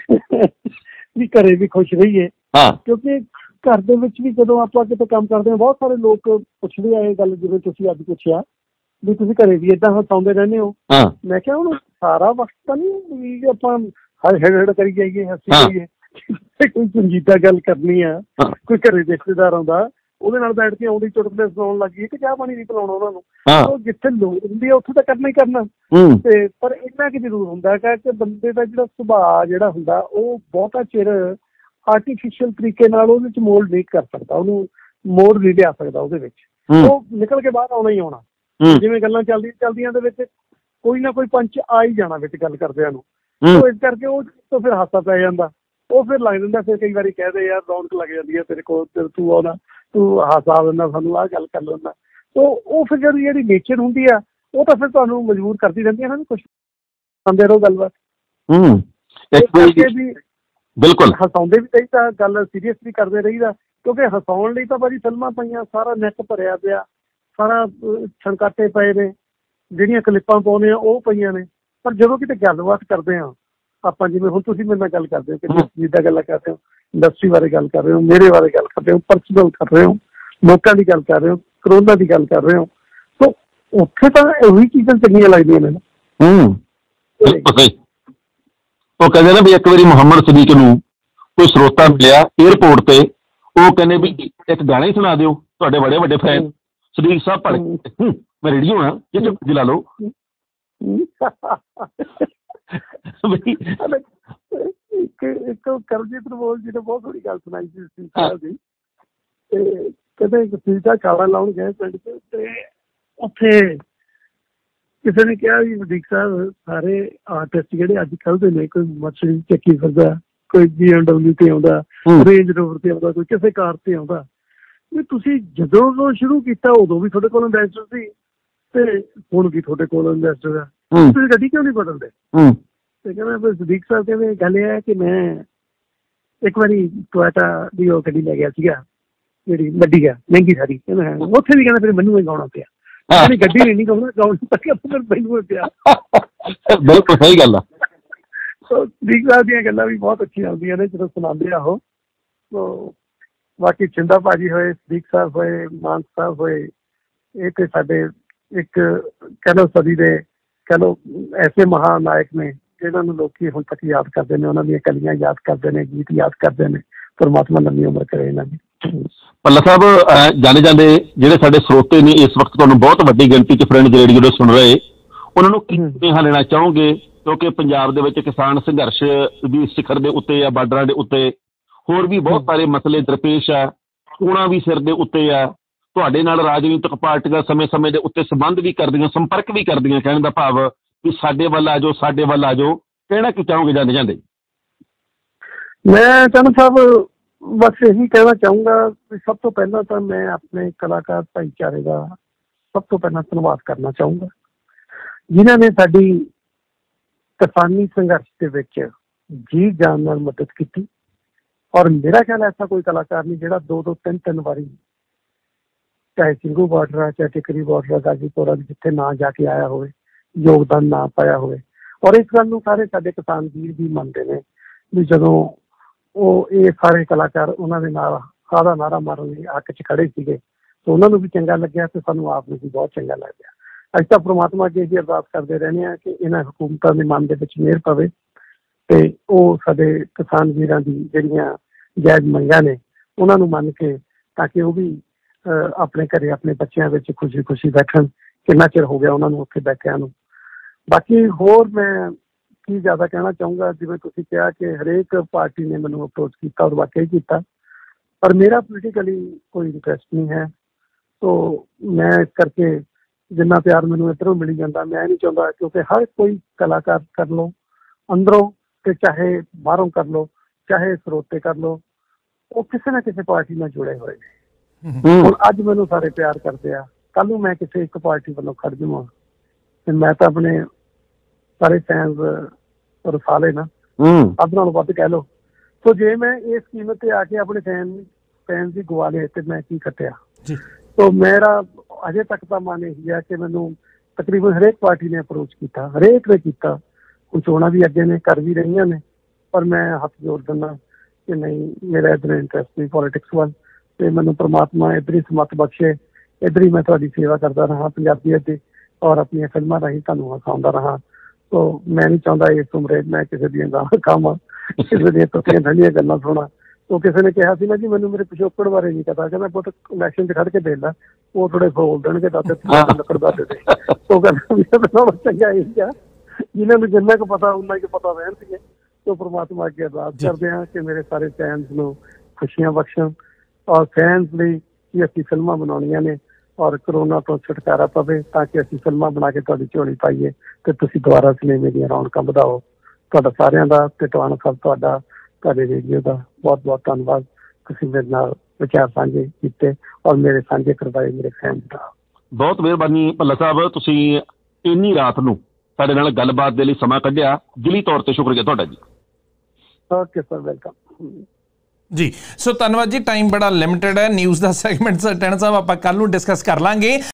ਵੀ ਘਰੇ ਵੀ ਖੁਸ਼ ਰਹੀਏ। ਕਿਉਂਕਿ ਘਰ ਦੇ ਵਿੱਚ ਵੀ ਜਦੋਂ ਆਪਾਂ ਕਿਤੇ ਕੰਮ ਕਰਦੇ ਹਾਂ, ਬਹੁਤ ਸਾਰੇ ਲੋਕ ਪੁੱਛਦੇ ਆ ਇਹ ਗੱਲ, ਜਿਵੇਂ ਤੁਸੀਂ ਅੱਜ ਪੁੱਛਿਆ ਵੀ ਤੁਸੀਂ ਘਰੇ ਵੀ ਏਦਾਂ ਹਸਾਉਂਦੇ ਰਹਿੰਦੇ ਹੋ। ਮੈਂ ਕਿਹਾ ਹੁਣ ਸਾਰਾ ਵਕਤ ਤਾਂ ਨਹੀਂ ਵੀ ਆਪਾਂ ਹੜ ਕਰੀ ਜਾਈਏ, ਹੱਸੀ ਜਾਈਏ। ਕੋਈ ਸੰਜੀਦਾ ਗੱਲ ਕਰਨੀ ਆ, ਕੋਈ ਘਰੇ ਰਿਸ਼ਤੇਦਾਰ ਆਉਂਦਾ, ਉਹਦੇ ਨਾਲ ਬੈਠ ਕੇ ਆਉਂਦੀ ਚੁਟਕਲੇ ਸੁਣਾਉਣ ਲੱਗ ਗਈ ਕਿ ਚਾਹ ਪਾਣੀ ਨਹੀਂ ਪਿਲਾਉਣਾ ਉਹਨਾਂ ਨੂੰ, ਉਹ ਜਿੱਥੇ ਲੋੜ ਹੁੰਦੀ ਆ ਉੱਥੇ ਤਾਂ ਕਰਨਾ ਹੀ ਕਰਨਾ। ਤੇ ਪਰ ਇੰਨਾ ਕੁ ਜ਼ਰੂਰ ਹੁੰਦਾ ਕਿ ਬੰਦੇ ਦਾ ਜਿਹੜਾ ਸੁਭਾਅ ਜਿਹੜਾ ਹੁੰਦਾ, ਉਹ ਬਹੁਤਾ ਚਿਰ ਆਰਟੀਫਿਸ਼ੀਅਲ ਤਰੀਕੇ ਨਾਲ ਉਹਦੇ 'ਚ ਮੋਲਡ ਨਹੀਂ ਕਰ ਸਕਦਾ, ਉਹਨੂੰ ਮੋੜ ਨਹੀਂ ਲਿਆ ਸਕਦਾ ਉਹਦੇ ਵਿੱਚ, ਉਹ ਨਿਕਲ ਕੇ ਬਾਹਰ ਆਉਣਾ ਹੀ ਆਉਣਾ। ਜਿਵੇਂ ਗੱਲਾਂ ਚੱਲਦੀਆਂ ਦੇ ਵਿੱਚ ਕੋਈ ਨਾ ਕੋਈ ਪੰਚ ਆ ਹੀ ਜਾਣਾ ਵਿੱਚ ਗੱਲ ਕਰਦਿਆਂ ਨੂੰ, ਉਹ ਇਸ ਕਰਕੇ ਉਹ ਤੋਂ ਫਿਰ ਹਾਸਾ ਪੈ ਜਾਂਦਾ, ਉਹ ਫਿਰ ਲੱਗ ਜਾਂਦਾ। ਫਿਰ ਕਈ ਵਾਰੀ ਕਹਦੇ ਯਾਰ ਰੌਣਕ ਲੱਗ ਜਾਂਦੀ ਹੈ ਤੇਰੇ ਕੋਲ, ਤੂੰ ਆਉਣਾ, ਤੂੰ ਹਾਸਾ ਦਿੰਦਾ ਸਾਨੂੰ, ਆਹ ਗੱਲ ਕਰ ਲੈਂਦਾ। ਉਹ ਫਿਰ ਜਿਹੜੀ ਨੇਚਰ ਹੁੰਦੀ ਆ ਉਹ ਤਾਂ ਫਿਰ ਤੁਹਾਨੂੰ ਮਜਬੂਰ ਕਰਦੀ ਰਹਿੰਦੀ ਹੈ ਨਾ, ਕੁਛ ਆਉਂਦੇ ਰਹੋ ਗੱਲਬਾਤ। ਬਿਲਕੁਲ ਹਸਾਉਂਦੇ ਵੀ ਚਾਹੀਦਾ, ਗੱਲ ਸੀਰੀਅਸ ਵੀ ਕਰਦੇ ਰਹੀਦਾ, ਕਿਉਂਕਿ ਹਸਾਉਣ ਲਈ ਤਾਂ ਭਾਜੀ ਫਿਲਮਾਂ ਪਈਆਂ, ਸਾਰਾ ਨੈੱਟ ਭਰਿਆ ਪਿਆ, ਸਾਰਾ ਛਣਕਾਟੇ ਪਏ ਨੇ, ਜਿਹੜੀਆਂ ਕਲਿੱਪਾਂ ਪਾਉਂਦੇ ਆ ਉਹ ਪਈਆਂ ਨੇ। ਪਰ ਜਦੋਂ ਕਿਤੇ ਗੱਲਬਾਤ ਕਰਦੇ ਹਾਂ ਆਪਾਂ, ਜਿਵੇਂ ਹੁਣ ਤੁਸੀਂ ਮੇਰੇ ਨਾਲ ਗੱਲ ਕਰਦੇ ਹੋ ਕਿ ਜਿੱਦਾਂ ਗੱਲਾਂ ਕਰ ਰਹੇ ਹੋ, ਇੰਡਸਟਰੀ ਬਾਰੇ ਗੱਲ ਕਰ ਰਹੇ ਹੋ, ਮੇਰੇ ਬਾਰੇ ਗੱਲ ਕਰ ਰਹੇ ਹੋ, ਪਰਸਨਲ ਕਰ ਰਹੇ ਹੋ, ਲੋਕਾਂ ਦੀ ਗੱਲ ਕਰ ਰਹੇ ਹੋ, ਕਰੋਨਾ ਦੀ ਗੱਲ ਕਰ ਰਹੇ ਹੋ, ਤਾਂ ਉੱਥੇ ਤਾਂ ਉਹੀ ਚੀਜ਼ਾਂ ਚੰਗੀਆਂ ਲੱਗਦੀਆਂ ਨੇ। ਉਹ ਕਹਿੰਦੇ ਨਾ ਵੀ ਇੱਕ ਵਾਰੀ ਮੁਹੰਮਦ ਸਦੀਕ ਨੂੰ ਕੋਈ ਸਰੋਤਾ ਮਿਲਿਆ ਏਅਰਪੋਰਟ ਤੇ, ਉਹ ਕਹਿੰਦੇ ਵੀ ਇੱਕ ਗਾਣਾ ਹੀ ਸੁਣਾ ਦਿਓ, ਤੁਹਾਡੇ ਬੜੇ ਵੱਡੇ ਫੈਨ। ਸਦੀਕ ਸਾਹਿਬ ਪੜ੍ਹ ਮੈਂ ਰੇਡੀਓ ਆ, ਜਿੱਥੇ ਜਿਲਾ ਲਓ। ਇੱਕ ਕਰਮਜੀਤ ਅਨਮੋਲ ਜੀ ਨੇ ਬਹੁਤ ਥੋੜੀ ਗੱਲ ਸੁਣਾਈ ਸੀ ਦੀ, ਤੇ ਕਹਿੰਦੇ ਇੱਕ ਸੀਤਾ ਕਾਲਾ ਲਾਉਣ ਗਏ ਪਿੰਡ ਚ, ਤੇ ਉੱਥੇ ਕਿਸੇ ਨੇ ਕਿਹਾ ਵੀ ਸਦੀਕ ਸਾਹਿਬ ਸਾਰੇ ਆਰਟਿਸਟ ਜਿਹੜੇ ਅੱਜ ਕੱਲ੍ਹ ਦੇ ਨੇ, ਕੋਈ ਮਰਸਡੀਜ਼ ਚੱਕੀ ਫਿਰਦਾ, ਕੋਈ BMW ਤੇ ਆਉਂਦਾ, ਰੇਂਜ ਰੋਵਰ ਤੇ ਆਉਂਦਾ, ਕੋਈ ਕਿਸੇ ਕਾਰ ਤੇ ਆਉਂਦਾ, ਵੀ ਤੁਸੀਂ ਜਦੋਂ ਤੋਂ ਸ਼ੁਰੂ ਕੀਤਾ ਉਦੋਂ ਵੀ ਤੁਹਾਡੇ ਕੋਲ ਇਨਵੈਸਟਰ ਸੀ ਤੇ ਹੁਣ ਵੀ ਤੁਹਾਡੇ ਕੋਲ ਇਨਵੈਸਟਰ ਆ, ਤੁਸੀਂ ਗੱਡੀ ਕਿਉਂ ਨਹੀਂ ਬਦਲਦੇ? ਤੇ ਕਹਿੰਦਾ ਸਦੀਕ ਸਾਹਿਬ ਕਹਿੰਦੇ ਗੱਲ ਇਹ ਹੈ ਕਿ ਮੈਂ ਇੱਕ ਵਾਰੀ ਟੋਇਟਾ ਦੀ ਉਹ ਗੱਡੀ ਲੈ ਗਿਆ ਸੀਗਾ, ਜਿਹੜੀ ਵੱਡੀ ਆ ਮਹਿੰਗੀ ਸਾਰੀ, ਕਹਿੰਦਾ ਉੱਥੇ ਵੀ ਕਹਿੰਦਾ ਫਿਰ ਮੈਨੂੰ ਹੀ ਗਾਉਣਾ ਪਿਆ, ਗੱਡੀ ਨਹੀਂ ਗਾਉਣਾ ਮੈਨੂੰ ਪਿਆ। ਬਿਲਕੁਲ ਸਹੀ ਗੱਲ ਆ। ਸਦੀਕ ਸਾਹਿਬ ਦੀਆਂ ਗੱਲਾਂ ਵੀ ਬਹੁਤ ਅੱਛੀਆਂ ਆਉਂਦੀਆਂ ਨੇ ਜਦੋਂ ਸੁਣਾਉਂਦੇ ਆ ਉਹ। ਬਾਕੀ ਚਿੰਦਾ ਭਾਜੀ ਹੋਏ, ਸਦੀਕ ਸਾਹਿਬ ਹੋਏ, ਮਾਨ ਸਾਹਿਬ ਹੋਏ, ਇਹ ਤੇ ਸਾਡੇ ਇੱਕ ਕਹਿ ਲਓ ਸਦੀ ਦੇ ਕਹਿ ਲਓ ਐਸੇ ਮਹਾਨਾਇਕ ਨੇ ਜਿਹਨਾਂ ਨੂੰ ਲੋਕੀ ਹੁਣ ਤੱਕ ਯਾਦ ਕਰਦੇ ਨੇ, ਉਹਨਾਂ ਦੀਆਂ ਕਲੀਆਂ ਯਾਦ ਕਰਦੇ ਨੇ, ਗੀਤ ਯਾਦ ਕਰਦੇ ਨੇ। ਪਰਮਾਤਮਾ ਲੰਮੀ ਉਮਰ ਕਰੇ ਇਹਨਾਂ ਦੀ। ਭੱਲਾ ਸਾਹਿਬ, ਜਾਂਦੇ ਜਾਂਦੇ ਜਿਹੜੇ ਸਾਡੇ ਸਰੋਤੇ ਨੇ ਇਸ ਵਕਤ ਤੁਹਾਨੂੰ ਬਹੁਤ ਵੱਡੀ ਗਿਣਤੀ 'ਚ ਫਰੈਂਡਸ ਰੇਡੀਓ ਦੇ ਸੁਣ ਰਹੇ, ਉਹਨਾਂ ਨੂੰ ਕੀ ਸੁਨੇਹਾ ਲੈਣਾ ਚਾਹੋਗੇ? ਕਿਉਂਕਿ ਪੰਜਾਬ ਦੇ ਵਿੱਚ ਕਿਸਾਨ ਸੰਘਰਸ਼ ਦੀ ਸਿਖਰ ਦੇ ਉੱਤੇ ਆ, ਬਾਰਡਰਾਂ ਦੇ ਉੱਤੇ ਹੋਰ ਵੀ ਬਹੁਤ ਸਾਰੇ ਮਸਲੇ ਦਰਪੇਸ਼ ਆ, ਚੋਣਾਂ ਵੀ ਸਿਰ ਦੇ ਉੱਤੇ ਆ, ਤੁਹਾਡੇ ਨਾਲ ਰਾਜਨੀਤਿਕ ਪਾਰਟੀਆਂ ਸਮੇਂ-ਸਮੇਂ ਦੇ ਉੱਤੇ ਸੰਬੰਧ ਵੀ ਕਰਦੀਆਂ, ਸੰਪਰਕ ਵੀ ਕਰਦੀਆਂ, ਕਹਿਣ ਦਾ ਭਾਵ ਵੀ ਸਾਡੇ ਵੱਲ ਆ ਜਾਓ, ਸਾਡੇ ਵੱਲ ਆ ਜਾਓ, ਕਹਿਣਾ ਕੀ ਚਾਹੋਗੇ ਜਾਂਦੇ ਜਾਂਦੇ? ਮੈਂ ਚੰਨ ਸਾਹਿਬ ਬਸ ਇਹੀ ਕਹਿਣਾ ਚਾਹੂੰਗਾ ਵੀ ਸਭ ਤੋਂ ਪਹਿਲਾਂ ਤਾਂ ਮੈਂ ਆਪਣੇ ਕਲਾਕਾਰ ਭਾਈਚਾਰੇ ਦਾ ਸਭ ਤੋਂ ਪਹਿਲਾਂ ਧੰਨਵਾਦ ਕਰਨਾ ਚਾਹੂੰਗਾ, ਜਿਨ੍ਹਾਂ ਨੇ ਸਾਡੀ ਕਿਸਾਨੀ ਸੰਘਰਸ਼ ਦੇ ਵਿੱਚ ਜੀ ਜਾਨ ਨਾਲ ਮਦਦ ਕੀਤੀ। ਔਰ ਮੇਰਾ ਖਿਆਲ ਐਸਾ ਕੋਈ ਕਲਾਕਾਰ ਨਹੀਂ ਜਿਹੜਾ 2-2 3-3 ਵਾਰੀ ਚਾਹੇ ਸਿੰਘੂ ਬਾਰਡਰ ਆ, ਚਾਹੇ ਟਿਕਰੀ ਬਾਰਡਰ ਆ, ਗਾਜੀਪੁਰ ਆ, ਜਿੱਥੇ ਨਾ ਜਾ ਕੇ ਆਇਆ ਹੋਵੇ, ਯੋਗਦਾਨ ਨਾ ਪਾਇਆ ਹੋਵੇ। ਔਰ ਇਸ ਗੱਲ ਨੂੰ ਸਾਰੇ ਸਾਡੇ ਕਿਸਾਨ ਵੀਰ ਵੀ ਮੰਨਦੇ ਨੇ ਵੀ ਜਦੋਂ ਉਹ ਇਹ ਸਾਰੇ ਕਲਾਕਾਰ ਉਹਨਾਂ ਦੇ ਨਾਲ ਸਾਦਾ ਨਾਰਾ ਮਾਰਨ ਲਈ ਹੱਕ 'ਚ ਖੜੇ ਸੀਗੇ ਤਾਂ ਉਹਨਾਂ ਨੂੰ ਵੀ ਚੰਗਾ ਲੱਗਿਆ ਤੇ ਸਾਨੂੰ ਆਪ ਨੂੰ ਵੀ ਬਹੁਤ ਚੰਗਾ ਲੱਗਿਆ। ਅਸੀਂ ਤਾਂ ਪ੍ਰਮਾਤਮਾ ਅੱਗੇ ਇਹੀ ਅਰਦਾਸ ਕਰਦੇ ਰਹਿੰਦੇ ਹਾਂ ਕਿ ਇਹਨਾਂ ਹਕੂਮਤਾਂ ਦੇ ਮਨ ਦੇ ਵਿੱਚ ਮਿਹਰ ਪਵੇ ਤੇ ਉਹ ਸਾਡੇ ਕਿਸਾਨ ਵੀਰਾਂ ਦੀ ਜਿਹੜੀਆਂ ਜਾਇਜ਼ ਮੰਗਾਂ ਨੇ ਉਹਨਾਂ ਨੂੰ ਮੰਨ ਕੇ, ਤਾਂ ਕਿ ਉਹ ਵੀ ਆਪਣੇ ਘਰੇ ਆਪਣੇ ਬੱਚਿਆਂ ਵਿੱਚ ਖੁਸ਼ੀ ਖੁਸ਼ੀ ਬੈਠਣ। ਕਿੰਨਾ ਚਿਰ ਹੋ ਗਿਆ ਉਹਨਾਂ ਨੂੰ ਉੱਥੇ ਬੈਠਿਆਂ ਨੂੰ। ਬਾਕੀ ਹੋਰ ਮੈਂ ਕੀ ਜ਼ਿਆਦਾ ਕਹਿਣਾ ਚਾਹੂੰਗਾ, ਜਿਵੇਂ ਤੁਸੀਂ ਕਿਹਾ ਕਿ ਹਰੇਕ ਪਾਰਟੀ ਨੇ ਮੈਨੂੰ ਅਪਰੋਚ ਕੀਤਾ ਔਰ ਵਾਕਿਆ ਹੀ ਕੀਤਾ, ਪਰ ਮੇਰਾ ਪੋਲੀਟੀਕਲੀ ਕੋਈ ਇੰਟਰਸਟ ਨਹੀਂ ਹੈ। ਸੋ ਮੈਂ ਇਸ ਕਰਕੇ ਜਿੰਨਾ ਪਿਆਰ ਮੈਨੂੰ ਇੱਧਰੋਂ ਮਿਲੀ ਜਾਂਦਾ ਮੈਂ ਨਹੀਂ ਚਾਹੁੰਦਾ, ਕਿਉਂਕਿ ਹਰ ਕੋਈ ਕਲਾਕਾਰ ਕਰ ਲਓ ਅੰਦਰੋਂ ਤੇ ਚਾਹੇ ਬਾਹਰੋਂ ਕਰ ਲਓ, ਚਾਹੇ ਸਰੋਤੇ ਕਰ ਲਓ, ਉਹ ਕਿਸੇ ਨਾ ਕਿਸੇ ਪਾਰਟੀ ਨਾਲ ਜੁੜੇ ਹੋਏ ਨੇ। ਹੁਣ ਅੱਜ ਮੈਨੂੰ ਸਾਰੇ ਪਿਆਰ ਕਰਦੇ ਆ, ਕੱਲ੍ਹ ਨੂੰ ਮੈਂ ਕਿਸੇ ਇੱਕ ਪਾਰਟੀ ਵੱਲੋਂ ਖੜ ਜਾਵਾਂ ਤੇ ਮੈਂ ਤਾਂ ਆਪਣੇ ਸਾਰੇ ਫੈਨਸ ਰਸਾਲੇ ਨਾ ਅੱਧ ਨਾਲੋਂ ਵੱਧ ਕਹਿ ਲਓ। ਸੋ ਜੇ ਮੈਂ ਇਸ ਕੀਮਤ ਤੇ ਆ ਕੇ ਆਪਣੇ ਫੈਨ ਦੀ ਗਵਾ ਲਏ ਤੇ ਮੈਂ ਕੀ ਖੱਟਿਆ। ਸੋ ਮੇਰਾ ਅਜੇ ਤੱਕ ਤਾਂ ਮਨ ਇਹੀ ਹੈ ਕਿ ਮੈਨੂੰ ਤਕਰੀਬਨ ਹਰੇਕ ਪਾਰਟੀ ਨੇ ਅਪਰੋਚ ਕੀਤਾ, ਹਰੇਕ ਨੇ ਕੀਤਾ। ਹੁਣ ਚੋਣਾਂ ਵੀ ਅੱਗੇ ਨੇ, ਕਰ ਵੀ ਰਹੀਆਂ ਨੇ, ਪਰ ਮੈਂ ਹੱਥ ਜੋੜ ਦਿੰਦਾ ਕਿ ਨਹੀਂ, ਮੇਰਾ ਇੱਧਰ ਇੰਟਰਸਟ ਨਹੀਂ ਪੋਲੀਟਿਕਸ ਵੱਲ, ਤੇ ਮੈਨੂੰ ਪਰਮਾਤਮਾ ਇੱਧਰ ਹੀ ਸਮੱਤ ਬਖਸ਼ੇ, ਇੱਧਰ ਹੀ ਮੈਂ ਤੁਹਾਡੀ ਸੇਵਾ ਕਰਦਾ ਰਹਾਂ ਪੰਜਾਬੀਅਤ ਦੀ, ਔਰ ਆਪਣੀਆਂ ਫਿਲਮਾਂ ਰਾਹੀਂ ਤੁਹਾਨੂੰ ਹਸਾਉਂਦਾ ਰਹਾਂ। ਸੋ ਮੈਂ ਨਹੀਂ ਚਾਹੁੰਦਾ ਇਸ ਉਮਰੇ ਮੈਂ ਕਿਸੇ ਦੀਆਂ ਗਾਲਾਂ ਖਾਵਾਂ, ਕਿਸੇ ਦੀਆਂ ਟੁੱਟੀਆਂ ਠੰਡੀਆਂ ਗੱਲਾਂ ਸੁਣਾ। ਉਹ ਕਿਸੇ ਨੇ ਕਿਹਾ ਸੀ ਨਾ ਜੀ ਮੈਨੂੰ ਮੇਰੇ ਪਿਛੋਕੜ ਬਾਰੇ ਨਹੀਂ ਪਤਾ, ਕਹਿੰਦਾ ਪੁੱਤ ਇਲੈਕਸ਼ਨ 'ਚ ਖੜ ਕੇ ਦੇਖ ਲੈ, ਉਹ ਥੋੜੇ ਬੋਲ ਦੇਣਗੇ ਦਾਦੇ ਲੱਕੜ ਦਾਦੇ ਦੇ। ਉਹ ਕਹਿੰਦਾ ਚੰਗਾ ਇਹੀ ਆ, ਜਿਹਨਾਂ ਨੂੰ ਜਿੰਨਾ ਕੁ ਪਤਾ ਉਨਾ ਹੀ ਪਤਾ ਰਹਿਣਗੇ। ਸੋ ਪਰਮਾਤਮਾ ਅੱਗੇ ਅਰਦਾਸ ਕਰਦੇ ਹਾਂ ਕਿ ਮੇਰੇ ਸਾਰੇ ਫੈਨਸ ਨੂੰ ਖੁਸ਼ੀਆਂ ਬਖਸ਼ਣ, ਔਰ ਫੈਨਸ ਲਈ ਕਿ ਅਸੀਂ ਫਿਲਮਾਂ ਬਣਾਉਣੀਆਂ ਨੇ ਔਰ ਕਰੋਨਾ ਤੋਂ ਛੁਟਕਾਰਾ ਪਵੇ, ਤਾਂ ਕਿ ਅਸੀਂ ਫਿਲਮਾਂ ਬਣਾ ਕੇ ਤੁਹਾਡੀ ਝੋਲੀ ਪਾਈਏ ਤੇ ਤੁਸੀਂ ਦੁਬਾਰਾ ਸਿਨੇਮੇ ਦੀਆਂ ਰੌਣਕਾਂ ਵਧਾਓ। ਤੁਹਾਡਾ ਸਾਰਿਆਂ ਦਾ ਤੇ ਟਵਾਣਾ ਸਾਹਿਬ ਤੁਹਾਡਾ, ਤੁਹਾਡੇ ਰੇਡੀਓ ਦਾ ਬਹੁਤ ਬਹੁਤ ਧੰਨਵਾਦ। ਤੁਸੀਂ ਮੇਰੇ ਨਾਲ ਵਿਚਾਰ ਸਾਂਝੇ ਕੀਤੇ ਔਰ ਮੇਰੇ ਸਾਂਝੇ ਕਰਵਾਏ ਮੇਰੇ ਫੈਨ ਦਾ। ਬਹੁਤ ਮਿਹਰਬਾਨੀ ਭੱਲਾ ਸਾਹਿਬ, ਤੁਸੀਂ ਇੰਨੀ ਰਾਤ ਨੂੰ ਸਾਡੇ ਨਾਲ ਗੱਲਬਾਤ ਦੇ ਲਈ ਸਮਾਂ ਕੱਢਿਆ, ਦਿਲੀ ਤੌਰ ਤੇ ਸ਼ੁਕਰੀਆ ਤੁਹਾਡਾ ਜੀ। ਓਕੇ ਸਰ, ਵੈਲਕਮ ਜੀ। ਸੋ ਧੰਨਵਾਦ ਜੀ। ਟਾਈਮ ਬੜਾ ਲਿਮਿਟਡ ਹੈ, ਨਿਊਜ਼ ਦਾ ਸੈਗਮੈਂਟ ਟੈਣਾ ਸਾਹਿਬ ਆਪਾਂ ਕੱਲ ਨੂੰ ਡਿਸਕਸ ਕਰ ਲਾਂਗੇ।